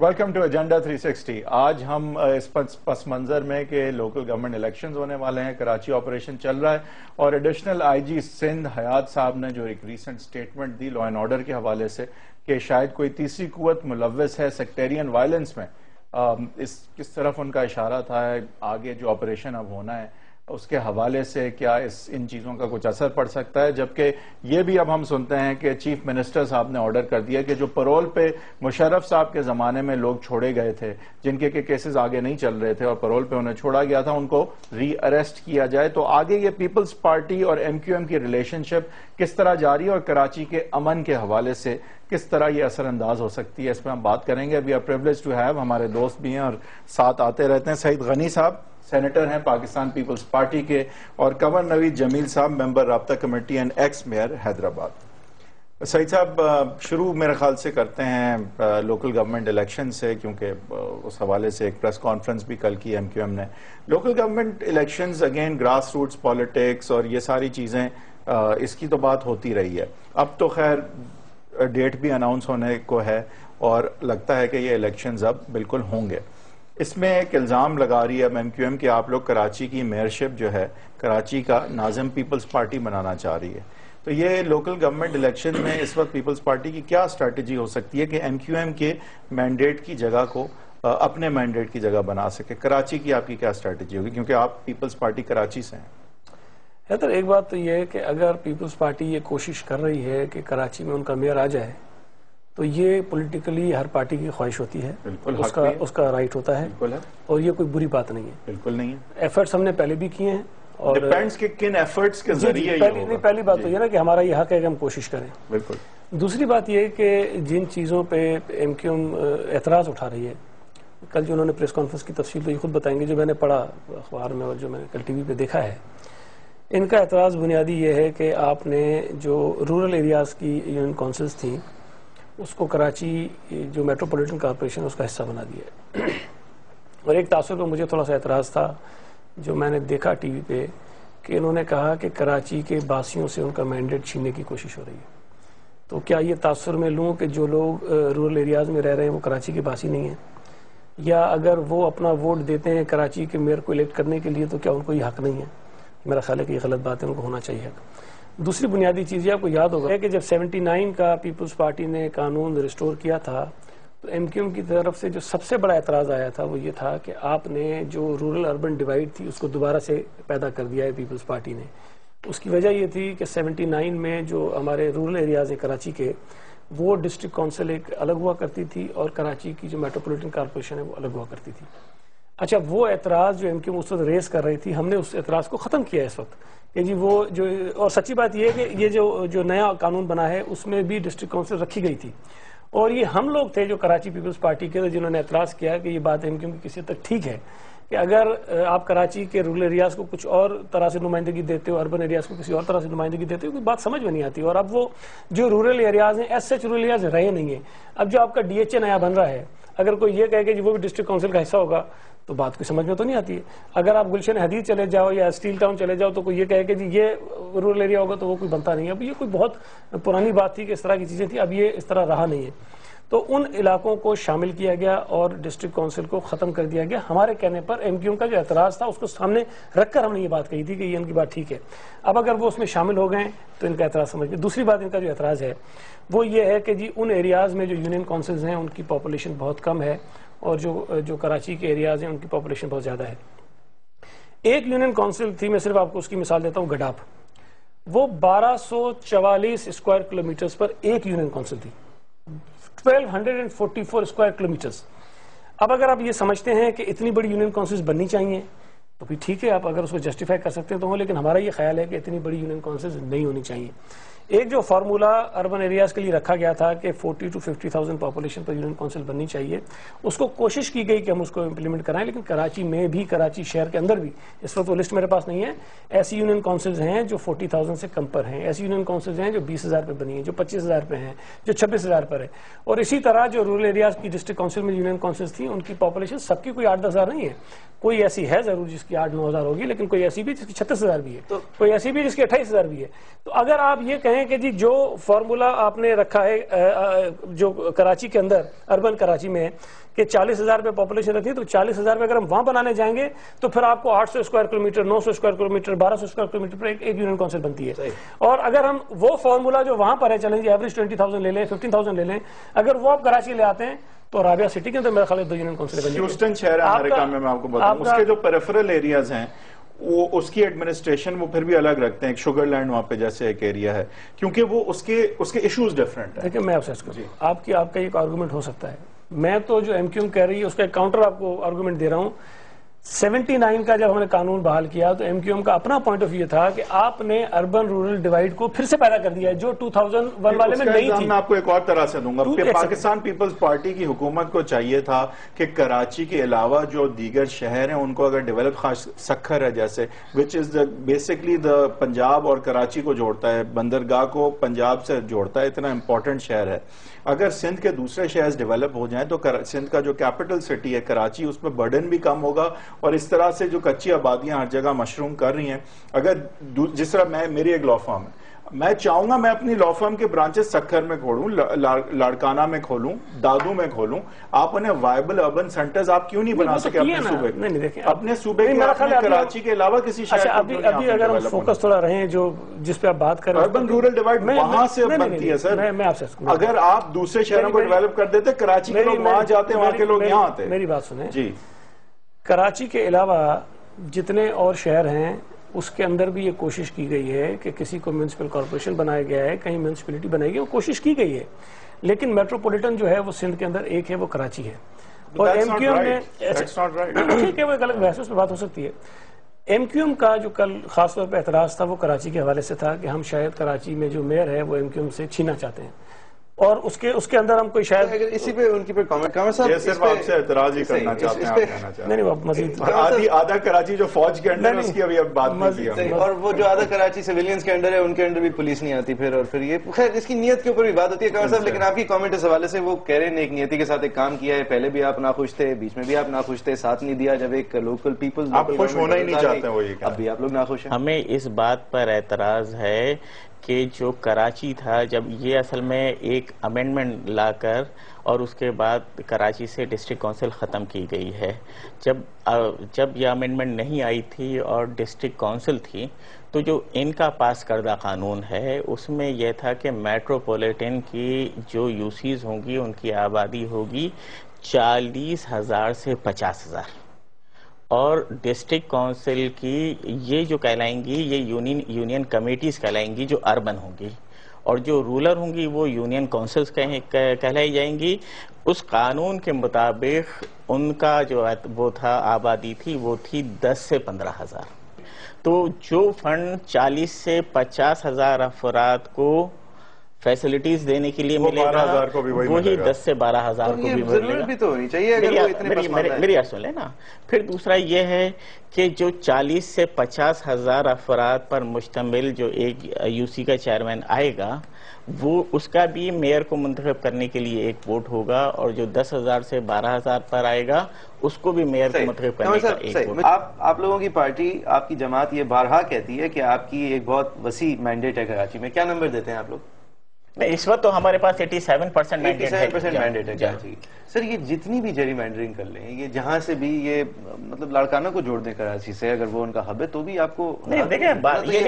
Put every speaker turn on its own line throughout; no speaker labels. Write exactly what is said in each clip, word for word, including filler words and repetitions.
Welcome to agenda three sixty. آج ہم اس پس منظر میں کہ لوکل گورنمنٹ الیکشنز ہونے والے ہیں، کراچی آپریشن چل رہا ہے اور ایڈیشنل آئی جی سندھ حیات صاحب نے جو ایک ریسنٹ سٹیٹمنٹ دی لا اینڈ آرڈر کے حوالے سے کہ شاید کوئی تیسری قوت ملوث ہے سیکٹیرین وائلنس میں، اس کس طرف ان کا اشارہ تھا، آگے جو آپریشن اب ہونا ہے اس کے حوالے سے کیا اس ان چیزوں کا کچھ اثر پڑ سکتا ہے. جبکہ یہ بھی اب ہم سنتے ہیں کہ چیف منسٹر صاحب نے آرڈر کر دیا کہ جو پرول پہ مشرف صاحب کے زمانے میں لوگ چھوڑے گئے تھے، جن کے کہ کیسز آگے نہیں چل رہے تھے اور پرول پہ انہیں چھوڑا گیا تھا، ان کو ری اریسٹ کیا جائے. تو آگے یہ پیپلز پارٹی اور ایم کیو ایم کی ریلیشن شپ کس طرح جاری اور کراچی کے امن کے حوالے سے کس طرح یہ اثر انداز ہو سکتی ہے، اس پہ ہم بات کریں گے. We are privilege to have, ہمارے دوست بھی ہیں اور ساتھ آتے رہتے ہیں. سعید غنی صاحب سینیٹر ہیں پاکستان پیپلز پارٹی کے، اور کنور نوید جمیل صاحب ممبر رابطہ committee and ex mayor Hyderabad. Saeed صاحب شروع میرے خیال سے کرتے ہیں لوکل گورنمنٹ الیکشن سے، کیونکہ اس حوالے سے ایک پریس کانفرنس بھی کل کی ایم کیو ایم نے. Local government elections again grass roots politics اور یہ ساری چیزیں، اس کی تو بات ہوتی رہی ہے. اب تو خیر ڈیٹ بھی اناؤنس ہونے کو ہے اور لگتا ہے کہ یہ الیکشنز اب بالکل ہوں گے. اس میں ایک الزام لگا رہی ہے ایم کیو ایم کہ آپ لوگ کراچی کی میئرشپ جو ہے کراچی کا ناظم پیپلز پارٹی بنانا چاہ رہی ہے. تو یہ لوکل گورنمنٹ الیکشن میں اس وقت پیپلز پارٹی کی کیا اسٹریٹجی ہو سکتی ہے کہ ایم کیو ایم کے مینڈیٹ کی جگہ کو اپنے مینڈیٹ کی جگہ بنا سکے؟ کراچی کی آپ کی کیا اسٹریٹجی ہوگی، کیونکہ آپ پیپلز پارٹی کراچی سے ہیں؟
حیدر، ایک بات تو یہ ہے کہ اگر پیپلز پارٹی یہ کوشش کر رہی ہے کہ کراچی میں ان کا میئر آ جائے تو یہ پولیٹیکلی ہر پارٹی کی خواہش ہوتی ہے، اس کا اس کا رائٹ ہوتا ہے، اور یہ کوئی بری بات نہیں ہے.
بالکل نہیں ہے.
ایفرٹس ہم نے پہلے بھی کیے ہیں اور
ڈیپینڈز کہ کن ایفرٹس کے ذریعے یہ ہوگا.
پہلی بات تو یہ نا کہ ہمارا یہ حق ہے کہ ہم کوشش کریں.
بالکل.
دوسری بات یہ کہ جن چیزوں پہ ایم کیو ایم اعتراض اٹھا رہی ہے، کل جو انہوں نے پریس کانفرنس کی تفصیل تو یہ خود بتائیں گے، جو میں نے پڑھا اخبار میں اور جو میں نے کل ٹی وی پہ دیکھا ہے، ان کا اعتراض بنیادی یہ ہے کہ آپ نے جو رورل ایریاز کی یونین کونسلز تھیں اس کو کراچی جو میٹروپولیٹن کارپوریشن اس کا حصہ بنا دیا. اور ایک تاثر پہ مجھے تھوڑا سا اعتراض تھا جو میں نے دیکھا ٹی وی پہ، کہ انہوں نے کہا کہ کراچی کے باسیوں سے ان کا مینڈیٹ چھیننے کی کوشش ہو رہی ہے. تو کیا یہ تاثر میں لوں کہ جو لوگ رورل ایریاز میں رہ رہے ہیں وہ کراچی کے باسی نہیں ہیں، یا اگر وہ اپنا ووٹ دیتے ہیں کراچی کے میئر کو الیکٹ کرنے کے لیے تو کیا ان کو یہ حق نہیں ہے؟ میرا خیال ہے کہ یہ غلط بات ہے، ان کو ہونا چاہیے. دوسری بنیادی چیز یہ آپ کو یاد ہوگا کہ جب سیونٹی نائن کا پیپلز پارٹی نے قانون ریسٹور کیا تھا تو ایم کیو ایم کی طرف سے جو سب سے بڑا اعتراض آیا تھا وہ یہ تھا کہ آپ نے جو رورل اربن ڈیوائیڈ تھی اس کو دوبارہ سے پیدا کر دیا ہے پیپلز پارٹی نے. اس کی وجہ یہ تھی کہ سیونٹی نائن میں جو ہمارے رورل ایریاز ہیں کراچی کے، وہ ڈسٹرکٹ کونسل ایک الگ ہوا کرتی تھی اور کراچی کی جو میٹروپولیٹن کارپوریشن ہے وہ الگ ہوا کرتی تھی. اچھا، وہ اعتراض جو ایم کیو ایم اس وقت ریز کر رہی تھی، ہم نے اس اعتراض کو ختم کیا اس وقت کہ جی وہ جو، اور سچی بات یہ ہے کہ یہ جو جو نیا قانون بنا ہے اس میں بھی ڈسٹرکٹ کونسل رکھی گئی تھی، اور یہ ہم لوگ تھے جو کراچی پیپلز پارٹی کے جنہوں نے اعتراض کیا کہ یہ بات ایم کیو ایم کی کسی تک ٹھیک ہے کہ اگر آپ کراچی کے رورل ایریاز کو کچھ اور طرح سے نمائندگی دیتے ہو، اربن ایریاز کو کسی اور طرح سے نمائندگی دیتے ہو، کوئی بات سمجھ میں نہیں آتی. اور اب وہ جو رورل ایریاز ہیں ایس سچ رورل ایریاز رہے نہیں ہیں. اب جو آپ کا ڈی ایچ اے نیا بن رہا ہے، اگر کوئی یہ کہے کہ وہ بھی ڈسٹرکٹ کونسل کا حصہ ہوگا تو بات کوئی سمجھ میں تو نہیں آتی ہے. اگر آپ گلشن حدید چلے جاؤ یا اسٹیل ٹاؤن چلے جاؤ تو کوئی یہ کہے کہ جی یہ رورل ایریا ہوگا تو وہ کوئی بنتا نہیں ہے. اب یہ کوئی بہت پرانی بات تھی کہ اس طرح کی چیزیں تھیں، اب یہ اس طرح رہا نہیں ہے. تو ان علاقوں کو شامل کیا گیا اور ڈسٹرکٹ کونسل کو ختم کر دیا گیا. ہمارے کہنے پر ایم کیو ایم کا جو اعتراض تھا اس کو سامنے رکھ کر ہم نے یہ بات کہی تھی کہ یہ ان کی بات ٹھیک ہے. اب اگر وہ اس میں شامل ہو گئے تو ان کا اعتراض سمجھ گئے. دوسری بات ان کا جو اعتراض ہے وہ یہ ہے کہ جی ان ایریاز میں جو یونین کونسلز ہیں ان کی پاپولیشن بہت کم ہے اور جو جو کراچی کے ایریاز ہیں ان کی پاپولیشن بہت زیادہ ہے. ایک یونین کونسل تھی، میں صرف آپ کو اس کی مثال دیتا ہوں، گڈاپ، وہ بارہ سو چوالیس اسکوائر کلومیٹرز پر ایک یونین کونسل تھی، بارہ سو چوالیس اسکوائر کلومیٹرز. اب اگر آپ یہ سمجھتے ہیں کہ اتنی بڑی یونین کونسلز بننی چاہیے تو بھی ٹھیک ہے، آپ اگر اس کو جسٹیفائی کر سکتے ہیں تو ہو، لیکن ہمارا یہ خیال ہے کہ اتنی بڑی یونین کونسلز نہیں ہونی چاہیے. ایک جو فارمولا اربن ایریاز کے لیے رکھا گیا تھا کہ forty two fifty thousand population پر یونین کونسل بننی چاہیے، اس کو کوشش کی گئی کہ ہم اس کو امپلیمنٹ کرائیں، لیکن کراچی میں بھی، کراچی شہر کے اندر بھی، اس وقت وہ لسٹ میرے پاس نہیں ہے، ایسی یونین کونسلز ہیں جو فورٹی تھاؤزینڈ سے کم پر ہیں، ایسی یونین کونسلز ہیں جو بیس ہزار پہ بنی ہیں، جو پچیس ہزار پہ ہیں، جو چھبیس ہزار پر ہے. اور اسی طرح جو رورل ایریاز کی ڈسٹرکٹ کونسل میں یونین کونسلز تھیں ان کی پاپولیشن سب کی کوئی آٹھ دس ہزار نہیں ہے، کوئی ایسی ہے ضرور جس کی آٹھ نو ہزار ہوگی، لیکن کوئی ایسی بھی جس کی چھتیس ہزار بھی ہے، کوئی ایسی بھی جس کی اٹھائیس ہزار بھی ہے. تو اگر آپ یہ کہیں کہ جی جو فارمولا آپ نے رکھا ہے جو کراچی کے اندر اربن کراچی میں کہ چالیس ہزار پہ پاپولیشن رہتی ہے، تو چالیس ہزار پہ اگر ہم وہاں بنانے جائیں گے تو پھر آپ کو آٹھ سو اسکوائر کلو میٹر، نو سو اسکوائر کلو میٹر، بارہ سو اسکوائر کلو میٹر پر ایک یونین کونسل بنتی ہے. اور اگر ہم وہ فارمولا جو وہاں پر ہے، چلیں جی ایوریج ٹوئنٹی تھاؤزینڈ لے لیں، ففٹین تھاؤزینڈ لے لیں، اگر وہ آپ کراچی لے آتے ہیں تو رابعہ سٹی کے اندر میرا خیال ہے دو یونین کونسل بن جائے.
ہیوسٹن شہر ہے امریکہ میں، میں آپ کو بتاؤں اس کے جو پیریفرل ایریاز ہیں وہ اس کی ایڈمنسٹریشن وہ پھر بھی الگ رکھتے ہیں. ایک شوگر لینڈ وہاں پہ جیسے ایک ایریا ہے، کیونکہ وہ اس کے اس کے ایشوز ڈفرینٹ ہیں.
دیکھیں میں آپ سے اس کو آپ کی آپ کا ایک آرگومنٹ ہو سکتا ہے، میں تو جو ایم کیو ایم کہہ رہی ہے اس کا ایک کاؤنٹر آپ کو آرگومنٹ دے رہا ہوں. سیونٹی نائن کا جب ہم نے قانون بحال کیا تو ایم کیو ایم کا اپنا پوائنٹ آف ویو تھا کہ آپ نے اربن رورل ڈیوائیڈ کو پھر سے پیدا کر دیا ہے جو ٹو تھاؤزینڈ ون والے میں نہیں تھی.
میں آپ کو ایک اور طرح سے دوں گا کہ پاکستان پیپلز پارٹی کی حکومت کو چاہیے تھا کہ کراچی کے علاوہ جو دیگر شہر ہیں ان کو اگر ڈیولپ، خاص سکھر ہے جیسے وچ از بیسکلی دا پنجاب اور کراچی کو جوڑتا ہے، بندرگاہ کو پنجاب سے جوڑتا ہے، اتنا امپورٹنٹ شہر ہے. اگر سندھ کے دوسرے شہر ڈیولپ ہو جائیں تو سندھ کا جو کیپٹل سٹی ہے کراچی، اس پہ برڈن بھی کم ہوگا، اور اس طرح سے جو کچی آبادیاں ہر جگہ مشروم کر رہی ہیں. اگر جس طرح میں میری ایک لا فرم ہے، میں چاہوں گا میں اپنی لا فرم کے برانچز سکھر میں کھولوں، لاڑکانہ میں کھولوں، دادو میں کھولوں. آپ انہیں وائبل اربن سینٹرز آپ کیوں نہیں بنا سکے اپنے صوبے کے؟ اپنے صوبے کے کراچی کے علاوہ کسی شہر
ابھی ابھی اگر ہم فوکس تھوڑا رہیں جو جس پہ آپ بات کر رہے ہیں
اربن رورل ڈیوائیڈ وہاں سے بنتی ہے سر.
میں آپ سے
اگر آپ دوسرے شہروں کو ڈیولپ کر دیتے، کراچی کے لوگ وہاں جاتے، وہاں کے لوگ یہاں آتے.
میری بات سنیں
جی،
کراچی کے علاوہ جتنے اور شہر ہیں اس کے اندر بھی یہ کوشش کی گئی ہے کہ کسی کو میونسپل کارپوریشن بنایا گیا ہے، کہیں میونسپلٹی بنائی گئی، وہ کوشش کی گئی ہے. لیکن میٹروپولیٹن جو ہے وہ سندھ کے اندر ایک ہے، وہ کراچی ہے. اور ایم کیو ایم نے ٹھیک ہے، وہ ایک الگ بحث اس پہ بات ہو سکتی ہے. ایم کیو ایم کا جو کل خاص طور پہ اعتراض تھا وہ کراچی کے حوالے سے تھا کہ ہم شاید کراچی میں جو میئر ہے وہ ایم کیو ایم سے چھینا چاہتے ہیں، اور اس کے اس کے اندر ہم کوئی شاید
اسی پہ ان کی پہ کامنٹ کامر صاحب
یہ صرف آپ سے اعتراض ہی کرنا چاہتے ہیں، آپ کہنا چاہتے ہیں.
نہیں نہیں مزید
آدھی آدھا کراچی جو فوج کے انڈر ہے اس کی ابھی اب بات نہیں کی.
اور وہ جو آدھا کراچی سویلینز کے انڈر ہے ان کے انڈر بھی پولیس نہیں آتی پھر، اور پھر یہ خیر اس کی نیت کے اوپر بھی بات ہوتی ہے کامر صاحب. لیکن آپ کی کامنٹ اس حوالے سے وہ کہہ رہے ہیں ایک نیتی کے ساتھ ایک کام کیا ہے، پہلے بھی آپ ناخوش تھے، بیچ میں بھی آپ ناخوش تھے، ساتھ نہیں دیا جب ایک لوکل پیپل
آپ خوش ہونا ہی نہیں چاہتے، وہ یہ
اب بھی آپ لوگ ناخوش ہیں.
ہمیں اس بات پر اعتراض ہے کہ جو کراچی تھا، جب یہ اصل میں ایک امینڈمنٹ لا کر اور اس کے بعد کراچی سے ڈسٹرکٹ کونسل ختم کی گئی ہے. جب جب یہ امینڈمنٹ نہیں آئی تھی اور ڈسٹرکٹ کونسل تھی تو جو ان کا پاس کردہ قانون ہے اس میں یہ تھا کہ میٹروپولیٹن کی جو یوسیز ہوں گی ان کی آبادی ہوگی چالیس ہزار سے پچاس ہزار، اور ڈسٹرکٹ کونسل کی یہ جو کہلائیں گی یہ یونین یونین کمیٹیز کہلائیں گی جو اربن ہوں گی، اور جو رولر ہوں گی وہ یونین کونسلز کہلائی جائیں گی. اس قانون کے مطابق ان کا جو وہ تھا آبادی تھی وہ تھی دس سے پندرہ ہزار. تو جو فنڈ چالیس سے پچاس ہزار افراد کو فیسلٹیز دینے کے لیے ملے گا وہی دس سے بارہ ہزار کو بھی ملے گا.
بھی تو ہونی چاہیے اگر وہ اتنے پسماندہ ہیں.
میری اصل ہے نا. پھر دوسرا یہ ہے کہ جو چالیس سے پچاس ہزار افراد پر مشتمل جو ایک یو سی کا چیئرمین آئے گا وہ اس کا بھی میئر کو منتخب کرنے کے لیے ایک ووٹ ہوگا، اور جو دس ہزار سے بارہ ہزار پر آئے گا اس کو بھی میئر کو منتخب کرنے کا ایک ووٹ.
آپ آپ لوگوں کی پارٹی، آپ کی جماعت یہ بارہا کہتی ہے کہ آپ کی ایک بہت وسیع مینڈیٹ ہے کراچی میں. کیا نمبر دیتے ہیں آپ لوگ؟
نہیں، اس وقت تو ہمارے پاس ایٹی سیون پرسینٹ
مینڈیٹ ہے کراچی. سر یہ جتنی بھی جیری مینڈرنگ کر لیں، یہ جہاں سے بھی یہ مطلب لاڑکانہ کو جوڑ دیں کراچی سے، اگر وہ ان کا ہب ہے تو بھی آپ کو
دیکھیں بات یہ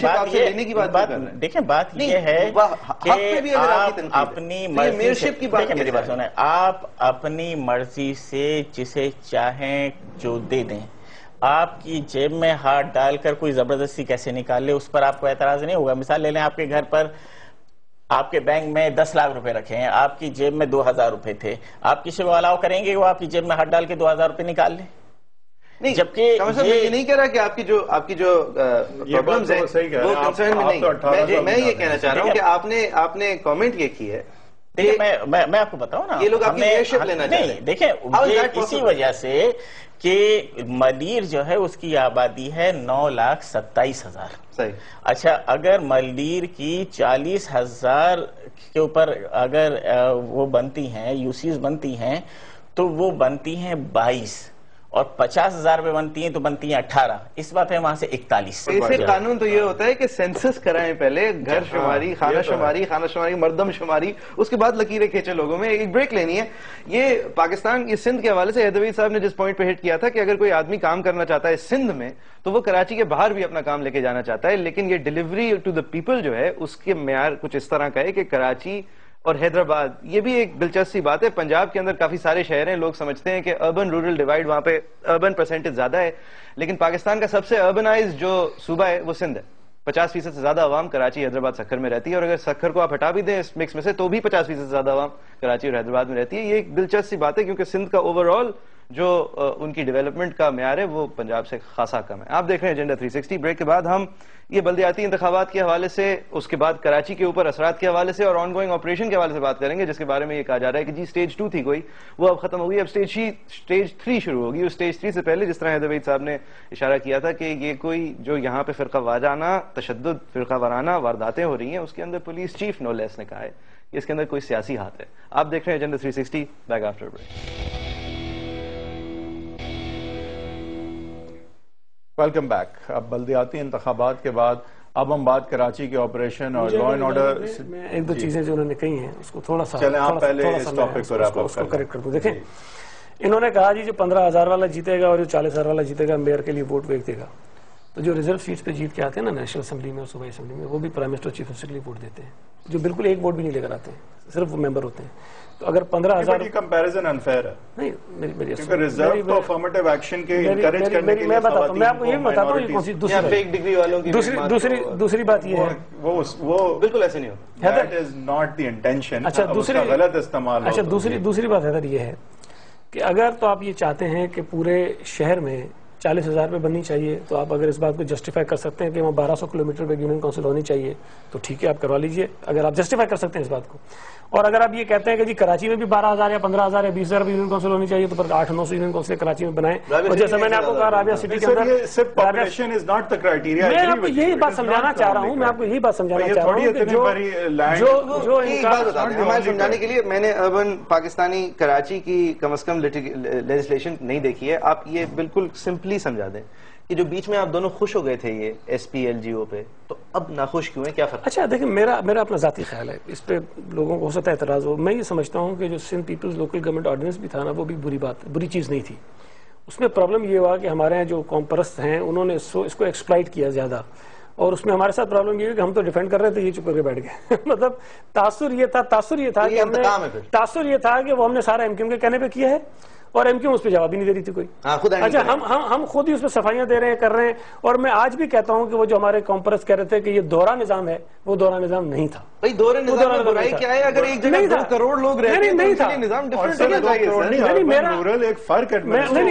دیکھیں بات یہ ہے کہ آپ اپنی مرضی سے، دیکھیں میری بات سنیں، آپ اپنی مرضی سے جسے چاہیں جو دے دیں. آپ کی جیب میں ہاتھ ڈال کر کوئی زبردستی کیسے نکال لے اس پر آپ کو اعتراض نہیں ہوگا. مثال لے لیں، آپ کے گھر پر آپ کے بینک میں دس لاکھ روپے رکھے ہیں، آپ کی جیب میں دو ہزار روپے تھے، آپ کسی کو الاؤ کریں گے وہ آپ کی جیب میں ہاتھ ڈال کے دو ہزار روپے نکال لیں؟
نہیں، جبکہ یہ نہیں کہہ رہا کہ آپ کی جو آپ کی جو پرابلمز ہیں وہ کنسرن میں نہیں. میں یہ کہنا چاہ رہا ہوں کہ آپ نے آپ نے کامنٹ یہ کی ہے.
دیکھیں میں آپ کو بتاؤں نا،
یہ لوگ آپ کی میئرشپ لینا چاہتے ہیں.
دیکھیں اسی وجہ سے کہ ملیر جو ہے اس کی آبادی ہے نو لاکھ ستائیس ہزار.
صحیح.
اچھا، اگر ملیر کی چالیس ہزار کے اوپر اگر وہ بنتی ہیں یوسیز بنتی ہیں تو وہ بنتی ہیں بائیس، اور پچاس ہزار پہ بنتی ہیں تو بنتی ہیں اٹھارہ، اس بات ہے وہاں سے اکتالیس.
اسے قانون تو یہ ہوتا ہے کہ سینسس کرائیں پہلے، گھر شماری، خانہ شماری، خانہ شماری، مردم شماری، اس کے بعد لکیریں کھینچے لوگوں میں. ایک بریک لینی ہے. یہ پاکستان یہ سندھ کے حوالے سے ہیدروید صاحب نے جس پوائنٹ پہ ہٹ کیا تھا کہ اگر کوئی آدمی کام کرنا چاہتا ہے سندھ میں تو وہ کراچی کے باہر بھی اپنا کام لے کے جانا چاہتا ہے، لیکن یہ ڈیلیوری ٹو دا پیپل جو ہے اس کے معیار کچھ اس طرح کا ہے کہ کراچی اور حیدرآباد، یہ بھی ایک دلچسپ بات ہے. پنجاب کے اندر کافی سارے شہر ہیں، لوگ سمجھتے ہیں کہ اربن رورل ڈیوائیڈ وہاں پہ اربن پرسنٹیج زیادہ ہے، لیکن پاکستان کا سب سے اربنائز جو صوبہ ہے وہ سندھ ہے. پچاس فیصد سے زیادہ عوام کراچی، حیدرآباد، سکھر میں رہتی ہے، اور اگر سکھر کو آپ ہٹا بھی دیں اس مکس میں سے تو بھی پچاس فیصد سے زیادہ عوام کراچی اور حیدرآباد میں رہتی ہے. یہ ایک دلچسپ بات ہے کیونکہ سندھ کا اوور آل جو ان کی ڈیولپمنٹ کا معیار ہے وہ پنجاب سے خاصا کم ہے. آپ دیکھ رہے ہیں ایجنڈا تھری سکسٹی. بریک کے بعد ہم یہ بلدیاتی انتخابات کے حوالے سے، اس کے بعد کراچی کے اوپر اثرات کے حوالے سے اور آن گوئنگ آپریشن کے حوالے سے بات کریں گے، جس کے بارے میں یہ کہا جا رہا ہے کہ جی سٹیج ٹو تھی کوئی، وہ اب ختم ہو گئی، اب سٹیج سٹیج تھری شروع ہوگی. اور سٹیج تھری سے پہلے جس طرح ہیدروید صاحب نے اشارہ کیا تھا کہ یہ کوئی جو یہاں پہ فرقہ وارانہ تشدد، فرقہ وارانہ وارداتیں ہو رہی ہیں، اس کے اندر پولیس چیف نو لیس نے کہا ہے کہ اس کے اندر کوئی سیاسی ہاتھ ہے. آپ دیکھ رہے ہیں agenda three sixty. Back after break.
Welcome back. اب بلدیاتی انتخابات کے بعد اب ہم بات کراچی کے آپریشن اور لا اینڈ آرڈر.
میں ایک دو چیزیں جو انہوں نے کہی ہیں اس کو تھوڑا سا
چلیں آپ پہلے اس ٹاپک کو ریپ اپ
کریکٹ کر دوں. دیکھیں انہوں نے کہا جی جو پندرہ ہزار والا جیتے گا اور جو چالیس ہزار والا جیتے گا میئر کے لیے ووٹ بیچ دے گا. تو جو ریزرو سیٹس پہ جیت کے آتے ہیں نا نیشنل اسمبلی میں اور صوبائی اسمبلی میں، وہ بھی پرائم منسٹر چیف منسٹر کے لیے ووٹ دیتے ہیں، جو بالکل ایک ووٹ بھی نہیں لے کر آتے ہیں، صرف وہ ممبر ہوتے ہیں. تو اگر پندرہ ہزار
کمپیریزن انفیئر ہے
نہیں میری
کیونکہ ریزرو تو افرمیٹو ایکشن کے انکریج کرنے کے لیے
میں بتاتا ہوں، میں آپ کو یہ بتاتا ہوں یہ کون سی دوسری دوسری بات یہ ہے
وہ
بالکل ایسے نہیں ہو.
That is not the intention.
اچھا دوسری
غلط استعمال.
اچھا دوسری دوسری بات حیدر یہ ہے کہ اگر تو آپ یہ چاہتے ہیں کہ پورے شہر میں چالیس ہزار پہ بننی چاہیے، تو آپ اگر اس بات کو جسٹیفائی کر سکتے ہیں کہ وہاں بارہ سو کلو میٹر پہ یونین کونسل ہونی چاہیے تو ٹھیک ہے آپ کروا لیجئے، اگر آپ جسٹیفائی کر سکتے ہیں اس بات کو. اور اگر آپ یہ کہتے ہیں کہ جی کراچی میں بھی بارہ ہزار یا پندرہ ہزار یا بیس ہزار یونین کونسل ہونی چاہیے تو پھر آٹھ نو سو یونین کونسل کراچی میں بنائیں. اور جیسے میں نے آپ کو کہا رابعہ سٹی کے اندر میں آپ کو یہی بات سمجھانا چاہ رہا ہوں میں آپ کو یہی بات سمجھانا چاہ رہا ہوں کہ جو
ہمارے سمجھانے کے لیے میں نے اربن پاکستانی کراچی کی کم از کم لیجسلیشن نہیں دیکھی ہے. آپ یہ بالکل سمپلی سمجھا دیں کہ جو بیچ میں آپ دونوں خوش ہو گئے تھے یہ ایس پی ایل جی او پہ، تو اب ناخوش کیوں ہیں، کیا فرق؟
اچھا دیکھیں میرا میرا اپنا ذاتی خیال ہے، اس پہ لوگوں کو ہو سکتا ہے اعتراض ہو. میں یہ سمجھتا ہوں کہ جو Sindh Peoples local government ordinance بھی تھا نا، وہ بھی بری بات بری چیز نہیں تھی. اس میں پرابلم یہ ہوا کہ ہمارے یہاں جو قوم پرست ہیں انہوں نے اس کو ایکسپلائٹ کیا زیادہ، اور اس میں ہمارے ساتھ پرابلم یہ ہے کہ ہم تو ڈیفینڈ کر رہے تھے، یہ چپ کر کے بیٹھ گئے. مطلب تاثر یہ تھا تاثر یہ تھا کہ ہم نے تاثر یہ تھا کہ وہ ہم نے سارا ایم کیو ایم کے کہنے پہ کیا ہے اور ایم کیو اس پہ جواب ہی نہیں دے رہی تھی کوئی. اچھا ہم ہم خود ہی اس پہ صفائیاں دے رہے ہیں، کر رہے ہیں. اور میں آج بھی کہتا ہوں کہ وہ جو ہمارے کانفرنس کہہ رہے تھے کہ یہ دورہ نظام ہے، وہ دورہ نظام نہیں تھا.
دورہ نظام میں برائی کیا ہے؟ اگر ایک جگہ دو کروڑ لوگ رہتے ہیں تو نظام ڈیفرنٹ ہونا چاہیے.
ایک فرق ہے.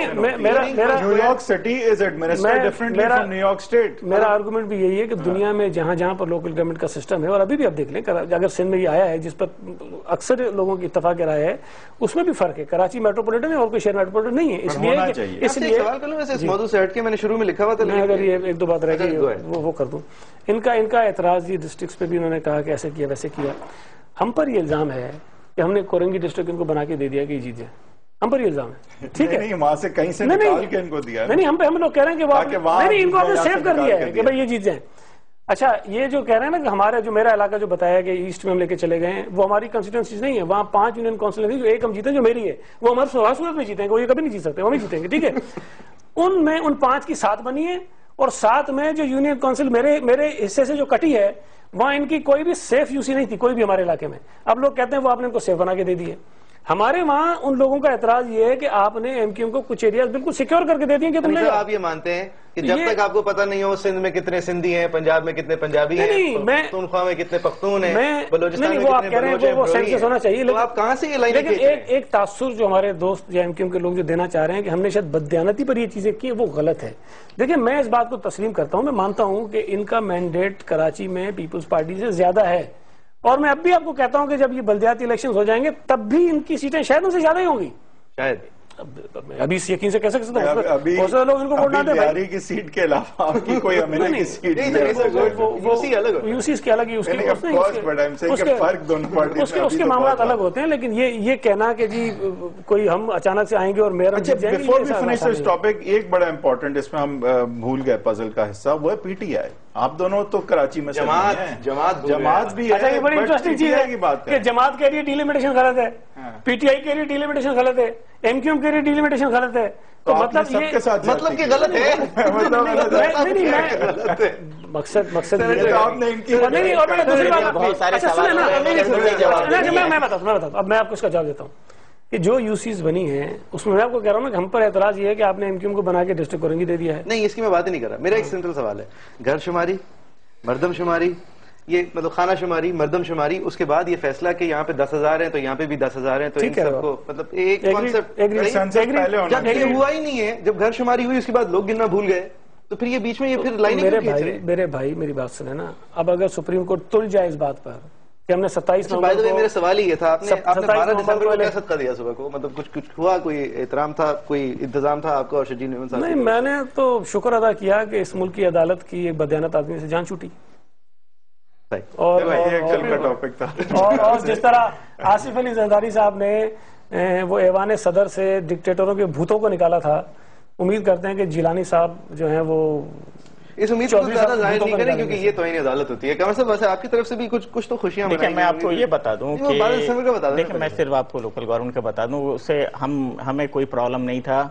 New York City is administered differently from New York State.
میرا آرگومنٹ بھی یہی ہے کہ دنیا میں جہاں جہاں پر لوکل گورنمنٹ کا سسٹم ہے، اور ابھی بھی آپ دیکھ لیں اگر سندھ میں یہ آیا ہے جس پر اکثر لوگوں کی اتفاق رائے ہے، اس میں بھی فرق ہے. کراچی میٹروپولیٹن ہے اور کوئی شہر میٹروپولیٹن نہیں ہے. اس لیے
اس لیے سوال کر لوں ویسے اس موضوع سے ہٹ کے میں نے شروع میں لکھا ہوا تھا،
میں اگر یہ ایک دو بات رہ گئی وہ وہ کر دوں. ان کا ان کا اعتراض یہ ڈسٹرکٹس پہ بھی انہوں نے کہا کہ ایسے کیا ویسے کیا. ہم پر یہ الزام ہے کہ ہم نے کورنگی ڈسٹرکٹ ان کو بنا کے دے دیا کہ یہ جیت جائے. ہم پر یہ الزام ہے. ٹھیک ہے
نہیں وہاں سے کہیں سے نکال کے ان کو دیا.
نہیں ہم ہم لوگ کہہ رہے ہیں کہ وہ نہیں ان کو ہم نے سیو کر دیا ہے کہ بھائی یہ جیت جائیں. اچھا یہ جو کہہ رہے ہیں نا کہ ہمارا جو میرا علاقہ جو بتایا کہ ایسٹ میں ہم لے کے چلے گئے ہیں، وہ ہماری کنسٹیٹوئنسیز نہیں ہے. وہاں پانچ یونین کونسل ہیں جو ایک ہم جیتے جو میری ہے، وہ ہمارے سوا صورت میں جیتیں گے، وہ یہ کبھی نہیں جیت سکتے، وہ ہمیں جیتیں گے. ٹھیک ہے ان میں ان پانچ کی سات بنی ہے، اور سات میں جو یونین کونسل میرے میرے حصے سے جو کٹی ہے وہاں ان کی کوئی بھی سیف یوسی نہیں تھی کوئی بھی ہمارے علاقے میں. اب لوگ کہتے ہیں وہ آپ نے ان کو سیف بنا کے دے دیے. ہمارے وہاں ان لوگوں کا اعتراض یہ ہے کہ آپ نے ایم کیو ایم کو کچھ ایریاز بالکل سیکیور کر کے دے دیے کہ تم نے.
آپ یہ مانتے ہیں کہ جب تک آپ کو پتہ نہیں ہو سندھ میں کتنے سندھی ہیں، پنجاب میں کتنے پنجابی ہیں، پختونخوا میں کتنے پختون ہیں، بلوچستان میں کتنے بلوچ ہیں، وہ سینسس ہونا چاہیے. تو آپ کہاں سے یہ لائن؟
لیکن ایک ایک تاثر جو ہمارے دوست یا ایم کیو ایم کے لوگ جو دینا چاہ رہے ہیں کہ ہم نے شاید بددیانتی پر یہ چیزیں کی، وہ غلط ہے. دیکھیں میں اس بات کو تسلیم کرتا ہوں، میں مانتا ہوں کہ ان کا مینڈیٹ کراچی میں پیپلز پارٹی سے زیادہ ہے. اور میں اب بھی آپ کو کہتا ہوں کہ جب یہ بلدیاتی الیکشنز ہو جائیں گے تب بھی ان کی سیٹیں شاید ان سے زیادہ ہی ہوں گی.
شاید
ابھی اس یقین سے کہہ سکتے ہیں
ابھی
بہت سارے لوگ ان کو ووٹ نہ دیں
بہاری کی سیٹ کے علاوہ آپ کی کوئی ایم ایل اے کی سیٹ
یوسیز کے الگ ہی اس کے اس کے معاملات الگ ہوتے ہیں، لیکن یہ یہ کہنا کہ جی کوئی ہم اچانک سے آئیں گے اور mayor
before we finish this topic, ایک بڑا امپورٹنٹ اس میں ہم بھول گئے پزل کا حصہ، وہ ہے پی ٹی آئی. آپ دونوں تو کراچی میں
جماعت جماعت
جماعت بھی ہے.
اچھا یہ بڑی انٹرسٹنگ چیز ہے کہ جماعت کے لیے ڈیلیمیٹیشن غلط ہے، پی ٹی آئی کے لیے ڈیلیمیٹیشن غلط ہے، ایم کیو ایم کے لیے ڈیلیمیٹیشن غلط ہے. تو مطلب یہ
مطلب کہ غلط ہے،
مقصد مقصد میں بتاتا ہوں اب میں آپ کو اس کا جواب دیتا ہوں کہ جو یو سیز بنی ہیں اس میں میں آپ کو کہہ رہا ہوں کہ ہم پر اعتراض یہ ہے کہ آپ نے ایم کیو ایم کو بنا کے ڈسٹرکٹ اورنگی دے دیا ہے.
نہیں اس کی میں بات ہی نہیں کر رہا، میرا ایک سمپل سوال ہے، گھر شماری، مردم شماری، یہ مطلب خانہ شماری، مردم شماری، اس کے بعد یہ فیصلہ کہ یہاں پہ دس ہزار ہیں تو یہاں پہ بھی دس ہزار ہیں، تو ان سب کو مطلب ایک کانسیپٹ جب یہ ہوا ہی نہیں ہے، جب گھر شماری ہوئی اس کے بعد لوگ گننا بھول گئے تو پھر یہ بیچ میں یہ پھر لائنیں
میرے بھائی میرے بھائی میری بات سنیں نا. اب اگر سپریم کورٹ تل جائے اس بات پر کہ ہم نے ستائیس نومبر کو،
میرا سوال ہی یہ تھا، آپ نے بارہ دسمبر کو کیا صدقہ دیا صبح کو، مطلب کچھ کچھ ہوا، کوئی احترام تھا، کوئی انتظام تھا آپ کا اور شجیل میمن صاحب؟
نہیں، میں نے تو شکر ادا کیا کہ اس ملک کی عدالت کی ایک بدیانت آدمی سے جان چھوٹی. اور جس طرح آصف علی زرداری صاحب نے وہ ایوان صدر سے ڈکٹیٹروں کے بھوتوں کو نکالا تھا، امید کرتے ہیں کہ جیلانی صاحب جو ہیں وہ
اس امید کو زیادہ ظاہر نہیں کریں کیونکہ یہ توہین عدالت ہوتی ہے. کمر صاحب ویسے آپ کی طرف سے بھی کچھ کچھ تو خوشیاں
دیکھیں میں آپ کو یہ بتا دوں کہ دیکھیں میں صرف آپ کو لوکل گورنمنٹ کا بتا دوں، اس سے ہم ہمیں کوئی پرابلم نہیں تھا،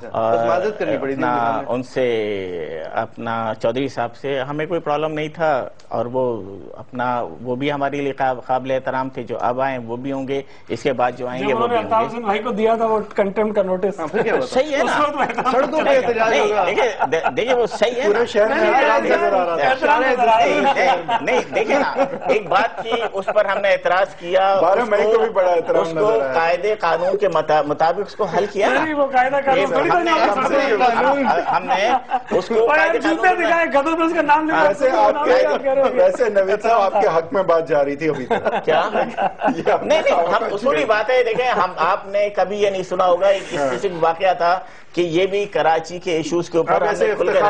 ان سے اپنا چودھری صاحب سے ہمیں کوئی پرابلم نہیں تھا، اور وہ اپنا وہ بھی ہمارے لیے قابل احترام تھے، جو اب آئیں وہ بھی ہوں گے، اس کے بعد جو آئیں گے وہ بھی ہوں گے.
بھائی کو دیا تھا وہ کنٹمپٹ کا نوٹس،
صحیح ہے نا، سڑکوں پہ احتجاج ہوگا.
دیکھیں وہ صحیح ہے، نہیں دیکھیں نا ایک بات کی اس پر ہم نے اعتراض کیا، اس کو قاعدے قانون کے مطابق اس کو حل کیا، ہم نے اس کو
ویسے نوید صاحب آپ کے حق میں بات جا رہی تھی ابھی
کیا؟ نہیں نہیں ہم اصولی باتیں دیکھیں، ہم آپ نے کبھی یہ نہیں سنا ہوگا، ایک اسپیسیفک واقعہ تھا کہ یہ بھی کراچی کے ایشوز کے اوپر ہم نے کھل کر